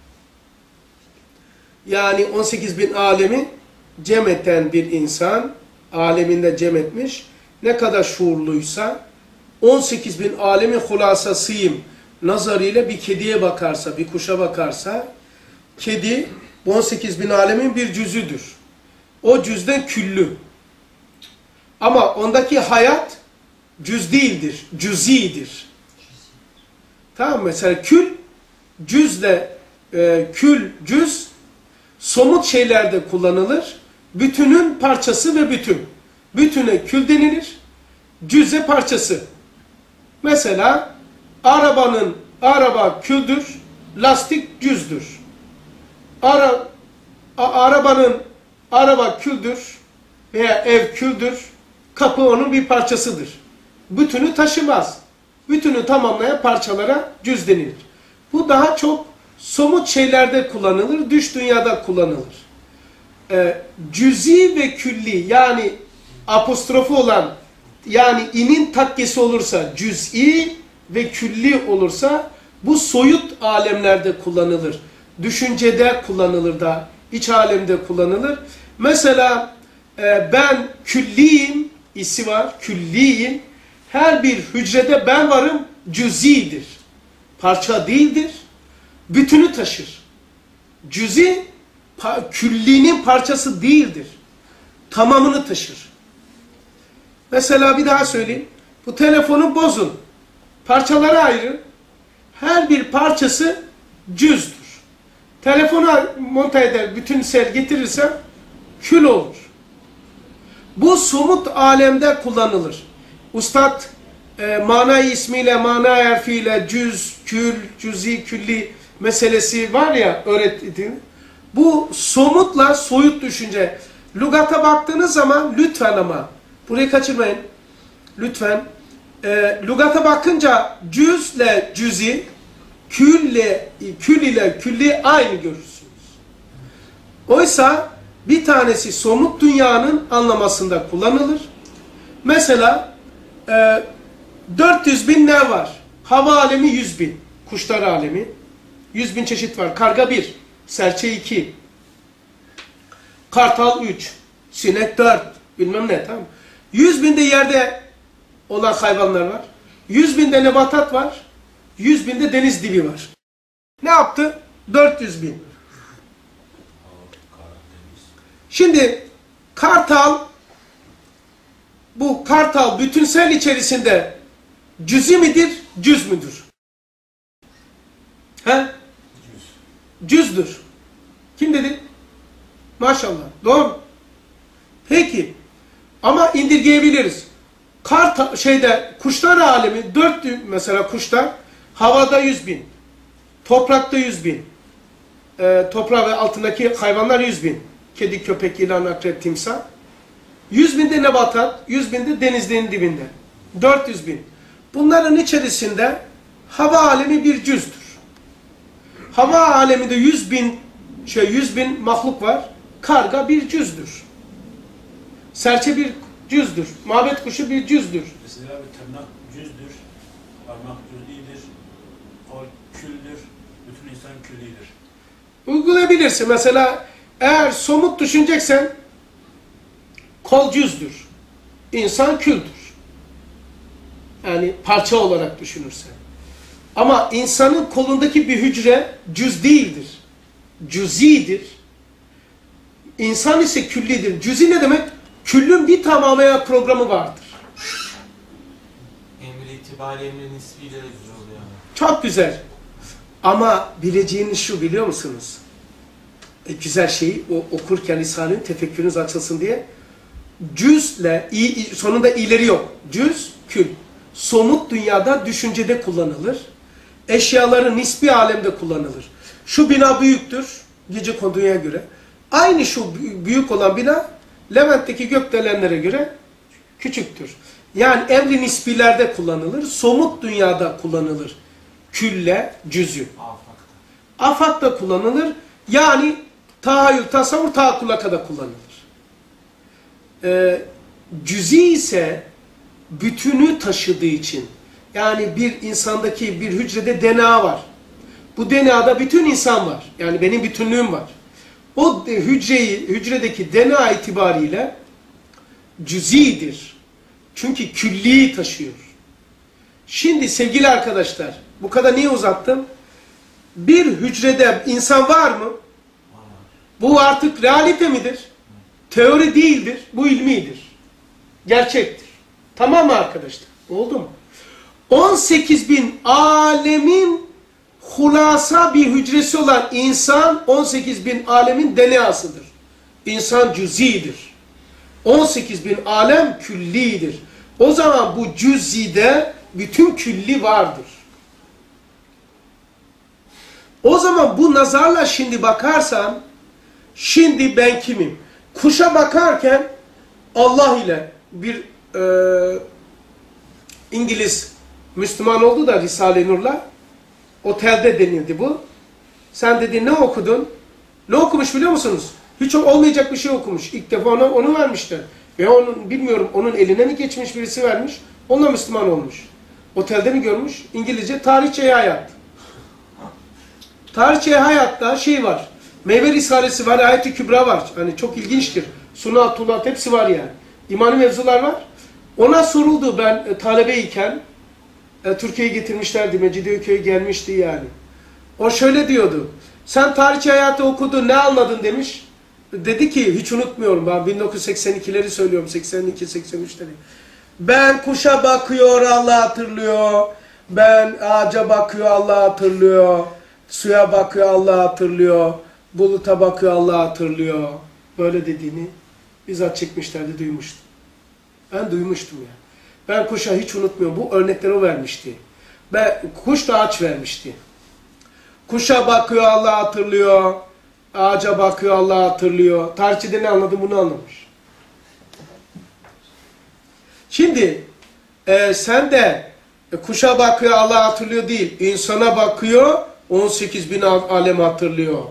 Yani on sekiz bin alemi cem eden bir insan, aleminde cem etmiş, ne kadar şuurluysa, on sekiz bin alemin hulasasıyım nazarıyla bir kediye bakarsa, bir kuşa bakarsa, kedi on sekiz bin alemin bir cüzüdür. O cüzden küllü. Ama ondaki hayat cüz değildir, cüzidir. Tamam mı? Mesela kül, cüzle, e, kül, cüz, somut şeylerde kullanılır. Bütünün parçası ve bütün. Bütüne kül denilir, cüze parçası. Mesela arabanın, araba küldür, lastik cüzdür. Ara, a, arabanın, araba küldür veya ev küldür, kapı onun bir parçasıdır. Bütünü taşımaz. Bütünü tamamlayan parçalara cüz denilir. Bu daha çok somut şeylerde kullanılır, dış dünyada kullanılır. Ee, cüzi ve külli yani apostrofu olan yani inin takkesi olursa cüz'i ve külli olursa bu soyut alemlerde kullanılır. Düşüncede kullanılır da, iç alemde kullanılır. Mesela e, ben külliyim, isi var, külliyim. Her bir hücrede ben varım, cüz'idir. Parça değildir, bütünü taşır. Cüz'i pa küllinin parçası değildir. Tamamını taşır. Mesela bir daha söyleyeyim. Bu telefonu bozun. Parçalara ayırın. Her bir parçası cüzdür. Telefona monte eder, bütün sel getirirsem kül olur. Bu somut alemde kullanılır. Ustad e, manayı ismiyle, mana harfiyle cüz, kül, cüzi, külli meselesi var ya öğrettiğim. Bu somutla soyut düşünce. Lügata baktığınız zaman lütfen ama burayı kaçırmayın. Lütfen. E, lügata bakınca cüzle cüzi, külle, kül ile külli aynı görürsünüz. Oysa bir tanesi somut dünyanın anlamasında kullanılır. Mesela e, dört yüz bin ne var? Hava alemi yüz bin. Kuşlar alemi. yüz bin çeşit var. Karga bir. Serçe iki. Kartal üç. Sinek dört. Bilmem ne, tamam mı? yüz binde yerde olan hayvanlar var. yüz binde nebatat var. yüz binde deniz dibi var. Ne yaptı? dört yüz bin. Şimdi kartal, bu kartal bütünsel içerisinde cüzi midir, cüz müdür? He? Cüz. Cüzdür. Kim dedi? Maşallah. Doğru mu? Peki. Ama indirgeyebiliriz. Kartal, şeyde, kuşlar alemi, dört mesela kuşlar, havada yüz bin. Toprakta yüz bin. E, toprağı ve altındaki hayvanlar yüz bin. Kedi, köpek, yılan, akrep, timsah. yüz binde nebatat, yüz binde denizlerin dibinde. dört yüz bin. Bunların içerisinde hava alemi bir cüzdür. Hava aleminde yüz bin, şey yüz bin mahluk var. Karga bir cüzdür. Serçe bir cüzdür. Mabet kuşu bir cüzdür. Mesela bir tırnak cüzdür, parmak cüz'idir, kol küldür, bütün insan küllidir. Uygulayabilirsin. Mesela eğer somut düşüneceksen kol cüzdür. İnsan küldür. Yani parça olarak düşünürsen. Ama insanın kolundaki bir hücre cüz değildir. Cüzidir. İnsan ise küllidir. Cüzi ne demek? Küllün bir tamamlayan programı vardır. Emri itibari emri nisbiyle de güzel oluyor. Yani. Çok güzel. Ama bileceğiniz şu, biliyor musunuz? E, güzel şeyi o, okurken lisanın tefekkürünüz açılsın diye. Cüzle, i, sonunda ileri yok. Cüz, kül. Somut dünyada düşüncede kullanılır. Eşyaların nispi alemde kullanılır. Şu bina büyüktür, gecekonduya göre. Aynı şu büyük olan bina, Levent'teki gökdelenlere göre küçüktür. Yani emri nisbilerde kullanılır, somut dünyada kullanılır. Külle, cüzü. Afakta. Afakta kullanılır, yani tahayyül, tasavvur, taakkula kadar kullanılır. Ee, cüzi ise bütünü taşıdığı için, yani bir insandaki bir hücrede D N A var. Bu D N A'da bütün insan var. Yani benim bütünlüğüm var. O hücreyi, hücredeki D N A itibariyle cüzidir. Çünkü külliyi taşıyor. Şimdi sevgili arkadaşlar, bu kadar niye uzattım? Bir hücrede insan var mı? Bu artık realite midir? Teori değildir, bu ilmidir. Gerçektir. Tamam mı arkadaşlar? Oldu mu? on sekiz bin alemin hulasa bir hücresi olan insan on sekiz bin alemin D N A'sıdır. İnsan cüzidir. on sekiz bin alem küllidir. O zaman bu cüzide bütün külli vardır. O zaman bu nazarla şimdi bakarsan, şimdi ben kimim? Kuşa bakarken Allah ile bir e, İngiliz Müslüman oldu da Risale-i Nur'la, otelde denildi bu. Sen dedi ne okudun? Ne okumuş biliyor musunuz? Hiç olmayacak bir şey okumuş. İlk defa ona onu vermişler. Ve onun bilmiyorum onun eline mi geçmiş birisi vermiş. Onunla Müslüman olmuş. Otelde mi görmüş? İngilizce tarihçe hayat. Tarihçe hayatta şey var. Meyve Risalesi var, Ayet-i Kübra var. Hani çok ilginçtir. Sunat, Tulat hepsi var yani. İmani mevzular var. Ona soruldu ben e, talebeyken. E, Türkiye'ye getirmişlerdi. Mecidiyeköy'e gelmişti yani. O şöyle diyordu. Sen tarihçi hayatı okudun, ne anladın demiş. Dedi ki, hiç unutmuyorum, ben bin dokuz yüz seksen ikileri söylüyorum, seksen iki seksen üçleri. Ben kuşa bakıyor, Allah hatırlıyor. Ben ağaca bakıyor, Allah hatırlıyor. Suya bakıyor, Allah hatırlıyor. Buluta bakıyor, Allah hatırlıyor. Böyle dediğini bizzat çekmişlerdi, duymuştum. Ben duymuştum yani. Ben kuşa hiç unutmuyorum. Bu örnekleri o vermişti. Ben, kuş da ağaç vermişti. Kuşa bakıyor, Allah hatırlıyor. Ağaca bakıyor, Allah hatırlıyor. Tarihçide ne anladı, bunu anlamış. Şimdi e, sen de e, kuşa bakıyor, Allah hatırlıyor değil. İnsana bakıyor, on sekiz bin alem hatırlıyor.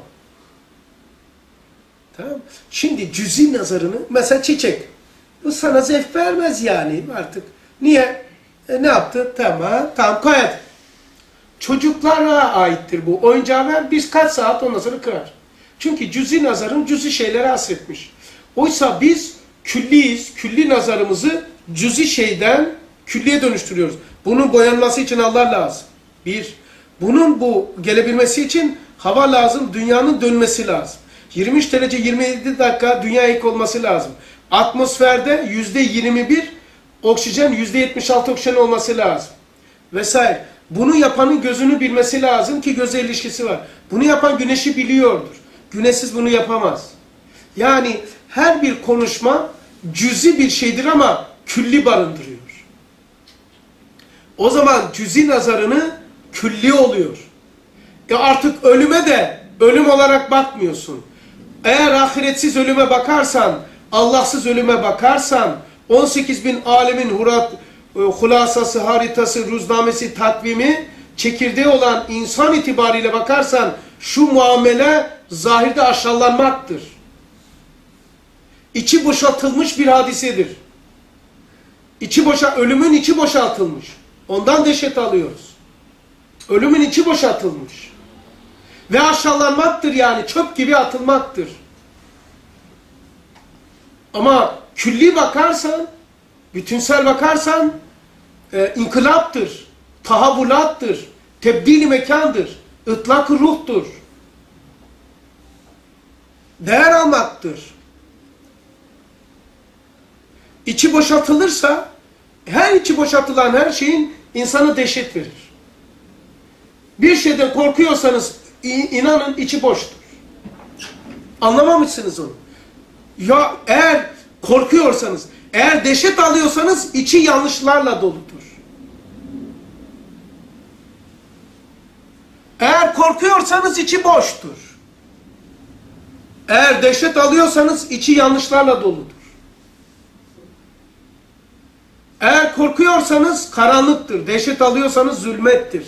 Tamam. Şimdi cüzi nazarını, mesela çiçek. Bu sana zevk vermez yani artık. Niye? E, ne yaptı? Tamam, tamam koyat. Çocuklara aittir bu. Oyuncağı ver, biz kaç saat ondan sonra kırar. Çünkü cüzi nazarın cüzi şeylere hasretmiş. Oysa biz külliyiz, külli nazarımızı cüzi şeyden külliye dönüştürüyoruz. Bunun boyanması için Allah lazım. Bir. Bunun bu gelebilmesi için hava lazım, dünyanın dönmesi lazım. yirmi üç derece yirmi yedi dakika dünya ek olması lazım. Atmosferde yüzde yirmi bir oksijen, yüzde yetmiş altı oksijen olması lazım. Vesaire. Bunu yapanın gözünü bilmesi lazım ki göze ilişkisi var. Bunu yapan güneşi biliyordur. Güneşsiz bunu yapamaz. Yani her bir konuşma cüzi bir şeydir ama külli barındırıyor. O zaman cüzi nazarını külli oluyor. E artık ölüme de ölüm olarak bakmıyorsun. Eğer ahiretsiz ölüme bakarsan, Allahsız ölüme bakarsan, on sekiz bin alemin hurat, hulasası, haritası, ruznamesi, takvimi, çekirdeği olan insan itibariyle bakarsan, şu muamele zahirde aşağılanmaktır. İçi boşaltılmış bir hadisedir. İçi boşa, ölümün içi boşaltılmış. Ondan dehşet alıyoruz. Ölümün içi boşaltılmış. Ve aşağılanmaktır yani, çöp gibi atılmaktır. Ama külli bakarsan, bütünsel bakarsan, e, inkılaptır, tahavvulattır, tebdil-i mekandır, ıtlak-ı ruhtur. Değer almaktır. İçi boşaltılırsa, her içi boşaltılan her şeyin insanı dehşet verir. Bir şeyden korkuyorsanız inanın içi boştur. Anlamamışsınız onu. Ya eğer korkuyorsanız, eğer dehşet alıyorsanız içi yanlışlarla doludur. Eğer korkuyorsanız içi boştur. Eğer dehşet alıyorsanız içi yanlışlarla doludur. Eğer korkuyorsanız karanlıktır. Dehşet alıyorsanız zulmettir.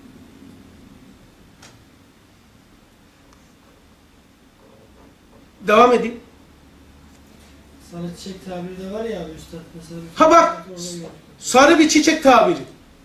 Devam edeyim. Sarı çiçek tabiri de var ya abi üstad. Mesela Ha bak, sarı bir çiçek tabiri.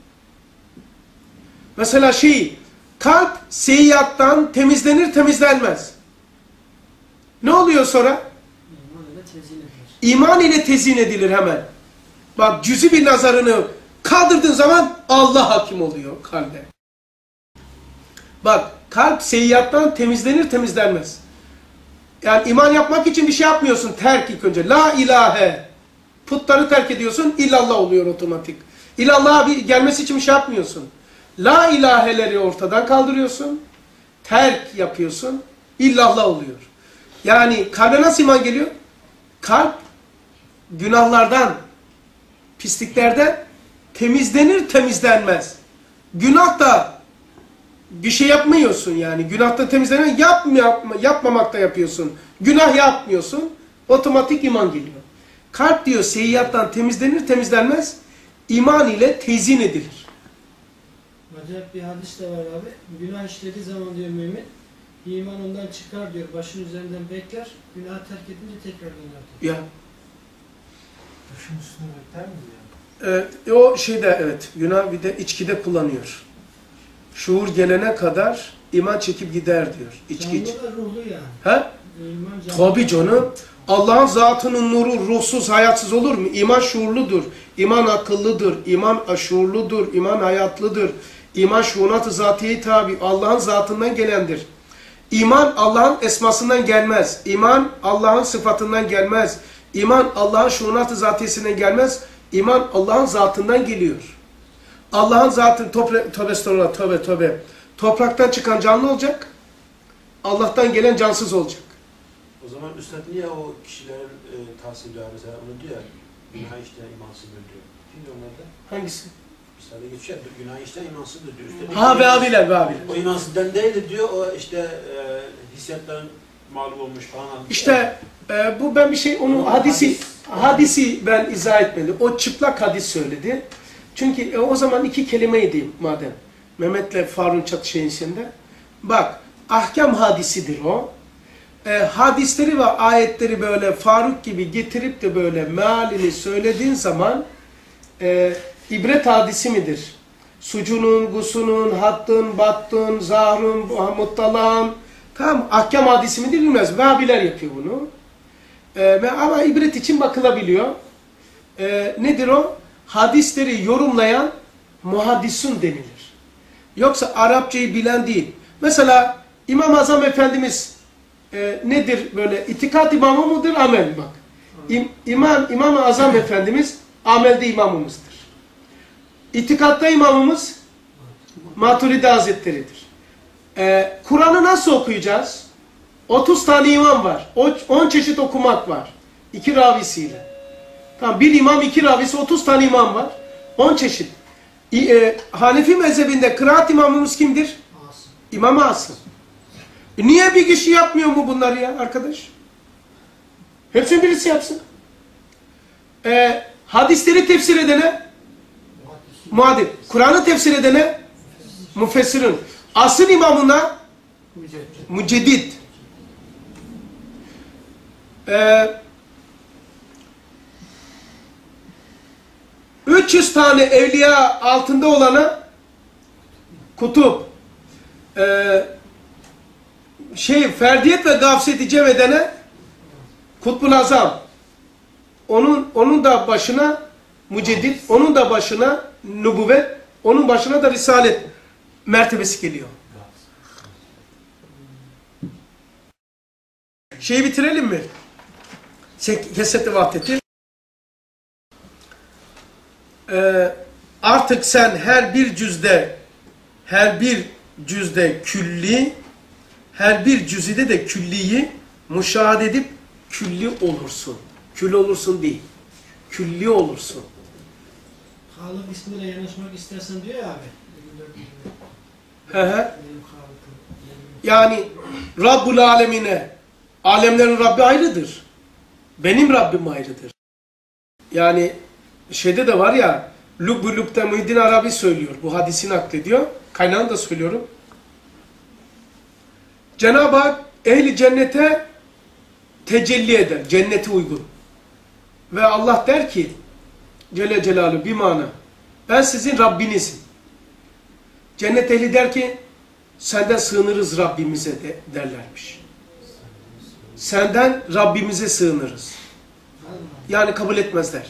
Mesela şey, kalp seyyattan temizlenir temizlenmez. Ne oluyor sonra? İman ile tezyin edilir. İman ile tezyin edilir hemen. Bak cüzi bir nazarını kaldırdığın zaman Allah hakim oluyor kalbe. Bak kalp seyyattan temizlenir temizlenmez. Yani iman yapmak için bir şey yapmıyorsun. Terk ilk önce. La ilahe. Putları terk ediyorsun. İllallah oluyor otomatik. İllallah'a bir gelmesi için bir şey yapmıyorsun. La ilaheleri ortadan kaldırıyorsun. Terk yapıyorsun. İllallah oluyor. Yani kalbe nasıl iman geliyor? Kalp günahlardan, pisliklerden temizlenir temizlenmez. Günah da bir şey yapmıyorsun yani. Günahta temizlenme yapma, yapma, yapmamakta yapıyorsun. Günah yapmıyorsun. Otomatik iman geliyor. Kalp diyor seyyattan temizlenir temizlenmez. İman ile tezyin edilir. Acayip bir hadis de var abi. Günah işlediği zaman diyor mümin, iman ondan çıkar diyor. Başın üzerinden bekler. Günah terk edince tekrar günah. Ya. Başın üstüne bekler mi diyor? Evet, o şeyde evet. Günah bir de içkide kullanıyor. Şuur gelene kadar iman çekip gider diyor. İçki iç. Canlı da ruhlu yani. Ha? İman canlı. Tabii canım. Allah'ın zatının nuru ruhsuz, hayatsız olur mu? İman şuurludur. İman akıllıdır. İman şuurludur. İman hayatlıdır. İman şuunat-ı zatiye tabi. Allah'ın zatından gelendir. İman Allah'ın esmasından gelmez. İman Allah'ın sıfatından gelmez. İman Allah'ın şuunat-ı zatiyesinden gelmez. İman Allah'ın zatından geliyor. Allah'ın zatı tövbe tövbe tövbe tövbe. Topraktan çıkan canlı olacak. Allah'tan gelen cansız olacak. O zaman Üstad niye o kişilerin e, tahsilleri mesela onu diyor ya, günah işleyen imansızdır diyor. Şimdi onlarda Hangisi? Üstad'a geçiyor, günah işleyen imansızdır diyor. Üstad, Ha be abiler be abiler. o imansızdan değil de diyor, o işte e, hissiyatların mağlup olmuş falan. İşte e, bu ben bir şey, onun hadisi, hadisi ben izah etmedim. O çıplak hadis söyledi. Çünkü e, o zaman iki kelimeydi madem. Mehmet'le Faruk'un çatışmasında. Bak, ahkam hadisidir o. E, hadisleri ve ayetleri böyle Faruk gibi getirip de böyle mealini söylediğin zaman e, ibret hadisi midir? Sucunun, gusunun, hattın, battın, zahrın, muttalağın, tamam, ahkam hadisi midir bilmez. Vehhabiler yapıyor bunu. E, ama ibret için bakılabiliyor. E, nedir o? Hadisleri yorumlayan muhaddisun denilir. Yoksa Arapçayı bilen değil. Mesela İmam-ı Azam Efendimiz e, nedir böyle? İtikat imamı mıdır, amel mi? Bak. İm, İmam, İmam-ı Azam Efendimiz amelde imamımızdır. İtikatta imamımız Maturidi Hazretleri'dir. E, Kur'an'ı nasıl okuyacağız? otuz tane imam var. on çeşit okumak var. İki ravisiyle. Tamam, bir imam, iki ravisi, otuz tane imam var. on çeşit. E, e, Hanefi mezhebinde kıraat imamımız kimdir? Asım. İmam-ı Asım. E, niye bir kişi yapmıyor mu bunları ya arkadaş? Hepsini birisi yapsın. E, hadisleri tefsir edene muadil. Kur'an'ı tefsir edene müfessirin. Asıl imamına müceddit. Eee üç yüz tane evliya altında olana kutup, ee, şey ferdiyet ve gafseti cem edene kutbul azam, onun onun da başına müceddit, onun da başına nübüvvet, onun başına da risalet mertebesi geliyor. Şeyi bitirelim mi? Kesret-i vahdeti. Ee, artık sen her bir cüzde, her bir cüzde külli, her bir cüzide de külliyi müşahede edip külli olursun. Külli olursun değil. Külli olursun. Halık ismiyle yanaşmak istersen diyor ya abi. Hı hı. Yani Rabbul Alemine, alemlerin Rabbi ayrıdır. Benim Rabbim ayrıdır. Yani şeyde de var ya, Lüb-ü Lüb'de Muhyiddin Arabi söylüyor. Bu hadisini naklediyor. Kaynağını da söylüyorum. Cenab-ı Hak ehli cennete tecelli eder. Cennete uygun. Ve Allah der ki Celle Celaluhu bir mana, ben sizin Rabbinizim. Cennet ehli der ki senden sığınırız Rabbimize de, derlermiş. Senden Rabbimize sığınırız. Yani kabul etmezler.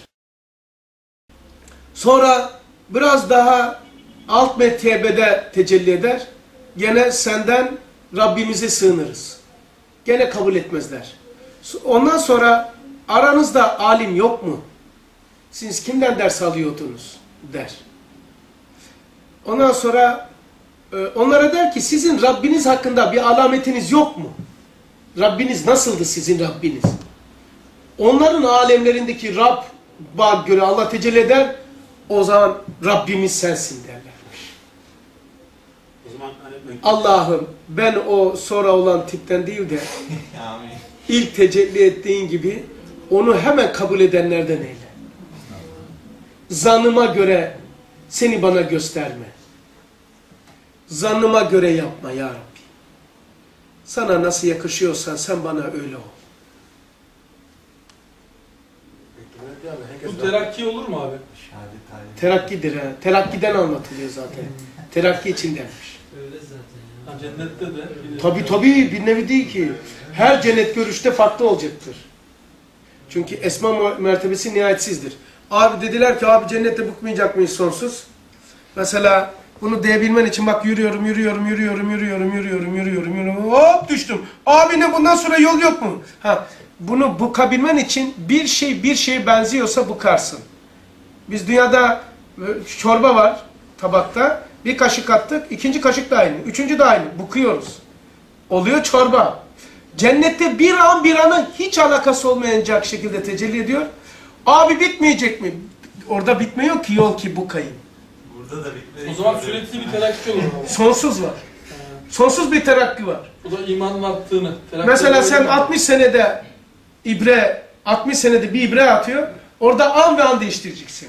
Sonra biraz daha alt mertebede tecelli eder. Gene senden Rabbimize sığınırız. Gene kabul etmezler. Ondan sonra aranızda alim yok mu? Siz kimden ders alıyordunuz? Der. Ondan sonra onlara der ki sizin Rabbiniz hakkında bir alametiniz yok mu? Rabbiniz nasıldı sizin Rabbiniz? Onların alemlerindeki Rabb'a göre Allah tecelli eder. O zaman Rabbimiz sensin derlermiş. O zaman hani Allah'ım ben o sonra olan tipten değil de ilk tecelli ettiğin gibi onu hemen kabul edenlerden eyle. Zannıma göre seni bana gösterme. Zannıma göre yapma ya Rabbi. Sana nasıl yakışıyorsan sen bana öyle ol. Bu terakki olur mu abi? Terakkidir ha. Terakkiden anlatılıyor zaten. Terakki için denmiş. Öyle zaten. Ha, cennette de. Tabi tabi bir nevi değil ki. Her cennet görüşte farklı olacaktır. Çünkü esma mertebesi nihayetsizdir. Abi dediler ki abi cennette bıkmayacak mıyız sonsuz? Mesela Bunu diyebilmen için bak yürüyorum, yürüyorum, yürüyorum, yürüyorum, yürüyorum, yürüyorum, yürüyorum. Hop düştüm. Abi ne bundan sonra yol yok mu? Ha, bunu bukabilmen için bir şey bir şeye benziyorsa bukarsın. Biz dünyada çorba var tabakta. Bir kaşık attık, ikinci kaşık da aynı, üçüncü de aynı. Bukuyoruz. Oluyor çorba. Cennette bir an bir ana hiç alakası olmayacak şekilde tecelli ediyor. Abi bitmeyecek mi? Orada bitmiyor ki yol ki bukayım. Burada da bitmedi. O zaman sürekli bir terakki olur abi. Sonsuz var. Sonsuz bir terakki var. O da imanın arttığını. terakki Mesela olduğunu sen görüyor. altmış senede ibre, altmış senede bir ibre atıyor. Orada an ve an değiştireceksin.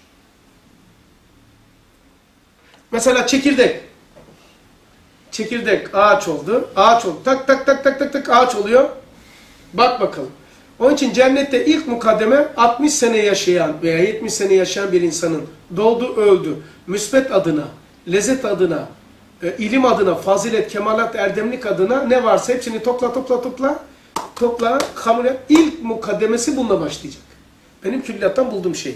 Mesela çekirdek. Çekirdek ağaç oldu. Ağaç oldu. Tak tak tak tak tak tak ağaç oluyor. Bak bakalım. Onun için cennette ilk mukaddeme altmış sene yaşayan veya yetmiş sene yaşayan bir insanın doğdu öldü. Müsbet adına, lezzet adına, e, ilim adına, fazilet, kemalat, erdemlik adına ne varsa hepsini topla topla topla topla kamera. İlk mukaddemesi bununla başlayacak. Benim külliyattan bulduğum şey.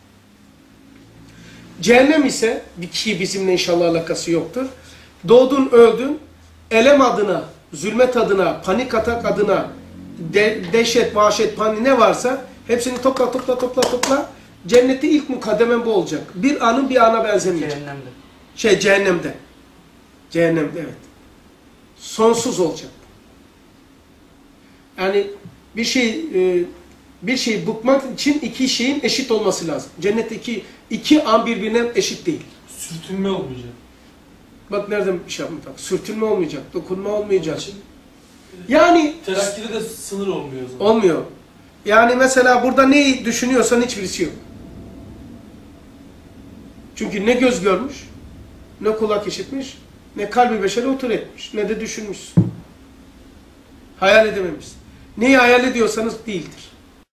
Cehennem ise bir ki bizimle inşallah alakası yoktur. Doğdun öldün, elem adına, zulmet adına, panik atak adına, de, dehşet, vahşet, panik ne varsa hepsini topla topla topla topla. Cennette ilk mukaddemen bu olacak. Bir anın bir ana benzemeyecek. Cehennemde. Şey cehennemde. Cehennemde evet. Sonsuz olacak. Yani bir şey e, bir şeyi bıkmak için iki şeyin eşit olması lazım. Cennette iki, iki an birbirine eşit değil. Sürtünme olmayacak. Bak nereden bir şey yapmak. Sürtünme olmayacak, dokunma olmayacak. Onun için Yani terakkide de sınır olmuyor o zaman. olmuyor. Yani mesela burada neyi düşünüyorsan hiçbirisi yok. Çünkü ne göz görmüş, ne kulak işitmiş, ne kalbi beşeri otur etmiş, ne de düşünmüşsün. Hayal edememişsin. Neyi hayal ediyorsanız değildir.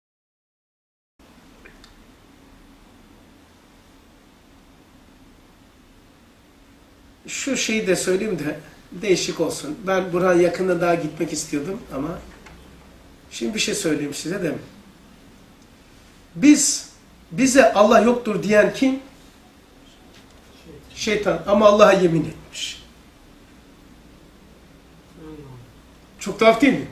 Şu şeyi de söyleyeyim de değişik olsun. Ben Burhan yakında daha gitmek istiyordum ama şimdi bir şey söyleyeyim size de. Biz, bize Allah yoktur diyen kim? Şeytan. Ama Allah'a yemin etmiş. Çok tuhaf değil mi?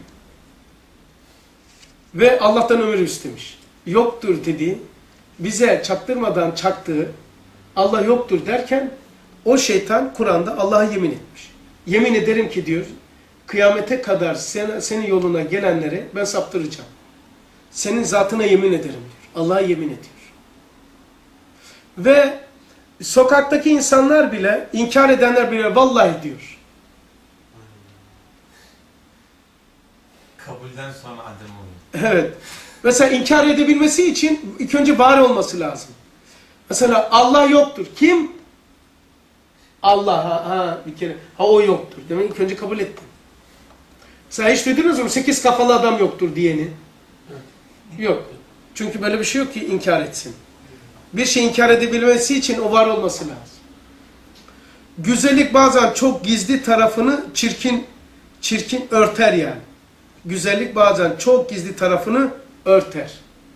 Ve Allah'tan ömür istemiş. Yoktur dediği, bize çaktırmadan çaktığı, Allah yoktur derken o şeytan Kur'an'da Allah'a yemin etmiş. Yemin ederim ki diyor, kıyamete kadar sen, senin yoluna gelenleri ben saptıracağım. Senin zatına yemin ederim diyor. Allah'a yemin ediyor. Ve sokaktaki insanlar bile, inkar edenler bile vallahi diyor. Kabulden sonra adem oluyor. Evet. Mesela inkar edebilmesi için ilk önce bari olması lazım. Mesela Allah yoktur. Kim? Allah ha, ha bir kere. Ha o yoktur. Demek ilk önce kabul ettin. Mesela hiç duydunuz mu? Sekiz kafalı adam yoktur diyeni. Yok. Çünkü böyle bir şey yok ki inkar etsin. Bir şey inkar edebilmesi için o var olması lazım. Güzellik bazen çok gizli tarafını çirkin çirkin örter yani. Güzellik bazen çok gizli tarafını örter.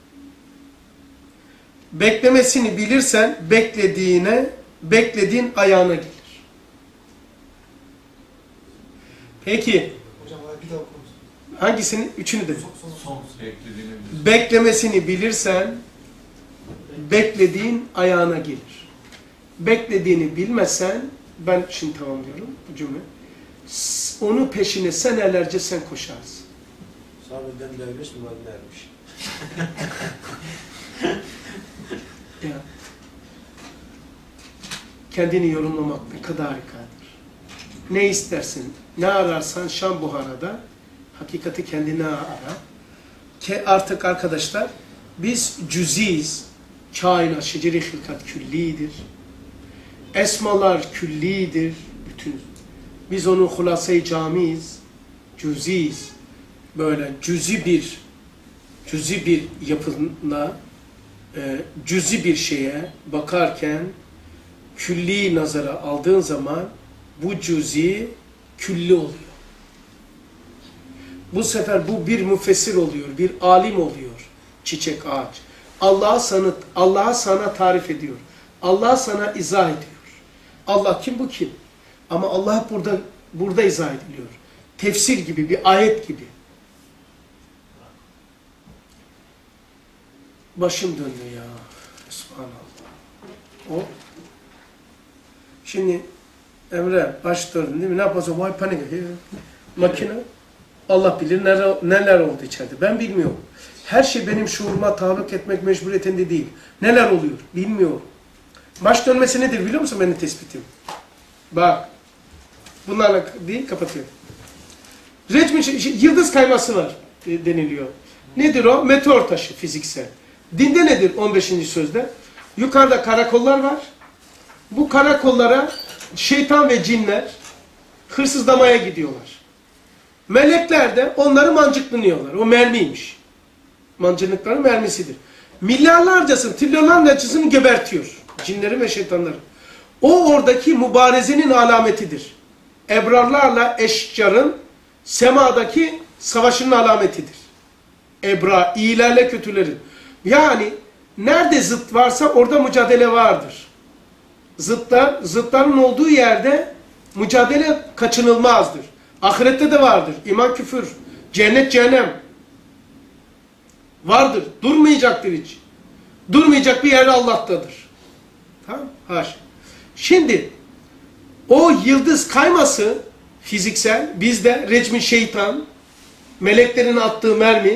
Beklemesini bilirsen beklediğine, beklediğin ayağına gelir. Peki, Hocam bir daha okur musun? hangisini? Üçünü de. Son. Beklediğini bilirsin. Beklemesini bilirsen beklediğin ayağına gelir. Beklediğini bilmezsen, ben şimdi tamamlıyorum bu cümle. Onu peşine senelerce sen koşarsın. Sahabeden devleş mi var dermiş. Ya. Kendini yorumlamak ne kadar harikadır. Ne istersin, ne ararsan Şam Buhara'da hakikati kendine ara. Ki artık arkadaşlar biz cüziyiz. Kainat, şeceri hilkat küllidir. Esmalar küllidir. Bütün. Biz onun hulasa-i camiyiz. Cüziyiz. Böyle cüzi bir cüzi bir yapına e, cüzi bir şeye bakarken külli nazara aldığın zaman bu cüzi külli oluyor. Bu sefer bu bir müfessir oluyor, bir alim oluyor. Çiçek, ağaç. Allah'a sana, Allah'a sana tarif ediyor. Allah sana izah ediyor. Allah kim, bu kim? Ama Allah burada burada izah ediliyor. Tefsir gibi, bir ayet gibi. Başım döndü ya. Subhanallah. O. Şimdi Emre baş döndü değil mi? Ne yapacağız? Vay panik. Makine. Allah bilir neler, neler oldu içeride. Ben bilmiyorum. Her şey benim şuuruma tahallük etmek mecburiyetinde değil. Neler oluyor? Bilmiyorum. Baş dönmesi nedir biliyor musun benim tespitim? Bak. Bunlarla değil, kapatıyorum. Recmi, yıldız kayması var deniliyor. Nedir o? Meteor taşı fiziksel. Dinde nedir on beşinci sözde? Yukarıda karakollar var. Bu karakollara şeytan ve cinler hırsızlamaya gidiyorlar. Melekler de onları mancıklanıyorlar. O mermiymiş. Mancınıkların mermisidir. Milyarlarcasını, trilyonlarcasını gebertiyor. Cinlerin ve şeytanların. O oradaki mübarezenin alametidir. Ebrarlarla eşcarın semadaki savaşının alametidir. Ebra, iyilerle kötülerin. Yani nerede zıt varsa orada mücadele vardır. Zıtlar, zıtların olduğu yerde mücadele kaçınılmazdır. Ahirette de vardır. İman, küfür, cennet, cehennem vardır. Durmayacaktır hiç. Durmayacak bir yerde Allah'tadır. Tamam? Haşa. Şimdi o yıldız kayması fiziksel, bizde recmi şeytan, meleklerin attığı mermi,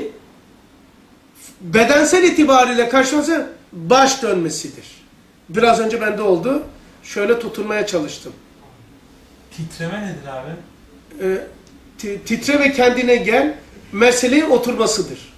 bedensel itibariyle karşılaşırsa baş dönmesidir. Biraz önce bende oldu. Şöyle tutunmaya çalıştım. Titreme nedir abi? Ee, titre ve kendine gel, meselenin oturmasıdır.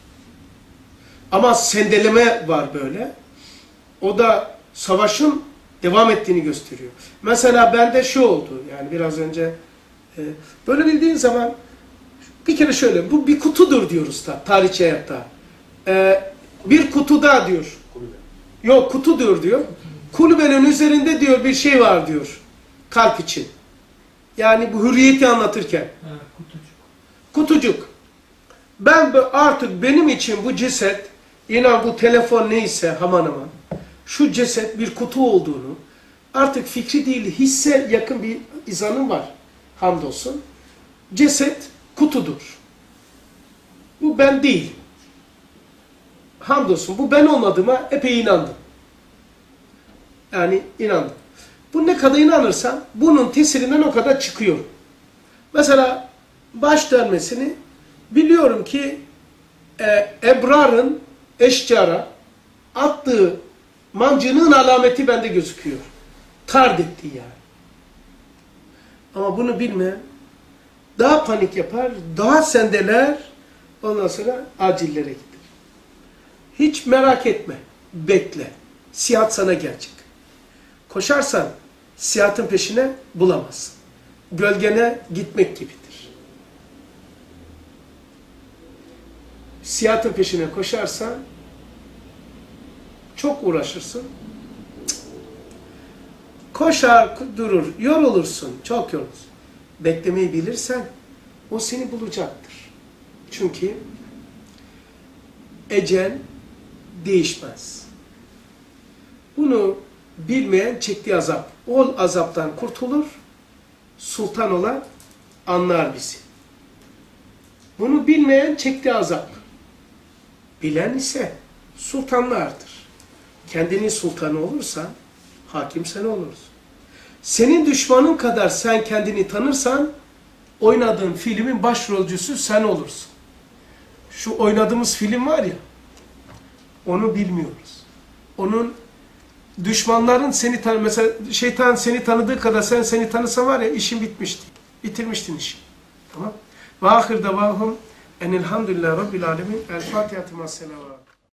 Ama sendeleme var böyle. O da savaşın devam ettiğini gösteriyor. Mesela bende şu oldu, yani biraz önce e, böyle bildiğin zaman bir kere şöyle, bu bir kutudur diyoruz da tarihçi hayatta. E, bir kutuda diyor. Yok, kutudur diyor. Kulübenin üzerinde diyor bir şey var diyor. Kalp için. Yani bu hürriyeti anlatırken. Ha, kutucuk. Kutucuk. Ben artık benim için bu ceset, inan bu telefon neyse aman aman, şu ceset bir kutu olduğunu, artık fikri değil hisse yakın bir izanım var. Hamdolsun. Ceset kutudur. Bu ben değil. Hamdolsun. Bu ben olmadığıma epey inandım. Yani inandım. Bu ne kadar inanırsam bunun tesirinden o kadar çıkıyor. Mesela baş dönmesini biliyorum ki e, Ebrar'ın eşcara attığı mancınığın alameti bende gözüküyor. Tard etti yani. Ama bunu bilmeyen daha panik yapar, daha sendeler, ondan sonra acillere gider. Hiç merak etme, bekle. Sihat sana gelecek. Koşarsan sihatın peşine bulamazsın. Gölgene gitmek gibidir. Sihatın peşine koşarsan çok uğraşırsın. Koşar durur, yorulursun, çok yorulursun. Beklemeyi bilirsen o seni bulacaktır. Çünkü ecel değişmez. Bunu bilmeyen çektiği azap. O azaptan kurtulur, sultan olan anlar bizi. Bunu bilmeyen çektiği azap. Bilen ise sultanlardır. Kendinin sultanı olursan, hakim sen olursun. Senin düşmanın kadar sen kendini tanırsan, oynadığın filmin başrolcüsü sen olursun. Şu oynadığımız film var ya, onu bilmiyoruz. Onun düşmanların seni tanı, mesela şeytan seni tanıdığı kadar sen seni tanısa var ya, işin bitmişti. Bitirmiştin işi. Tamam? Ve ahir davahum enelhamdülillahi rabbil alemin. El Fatiha-tü Masselavat.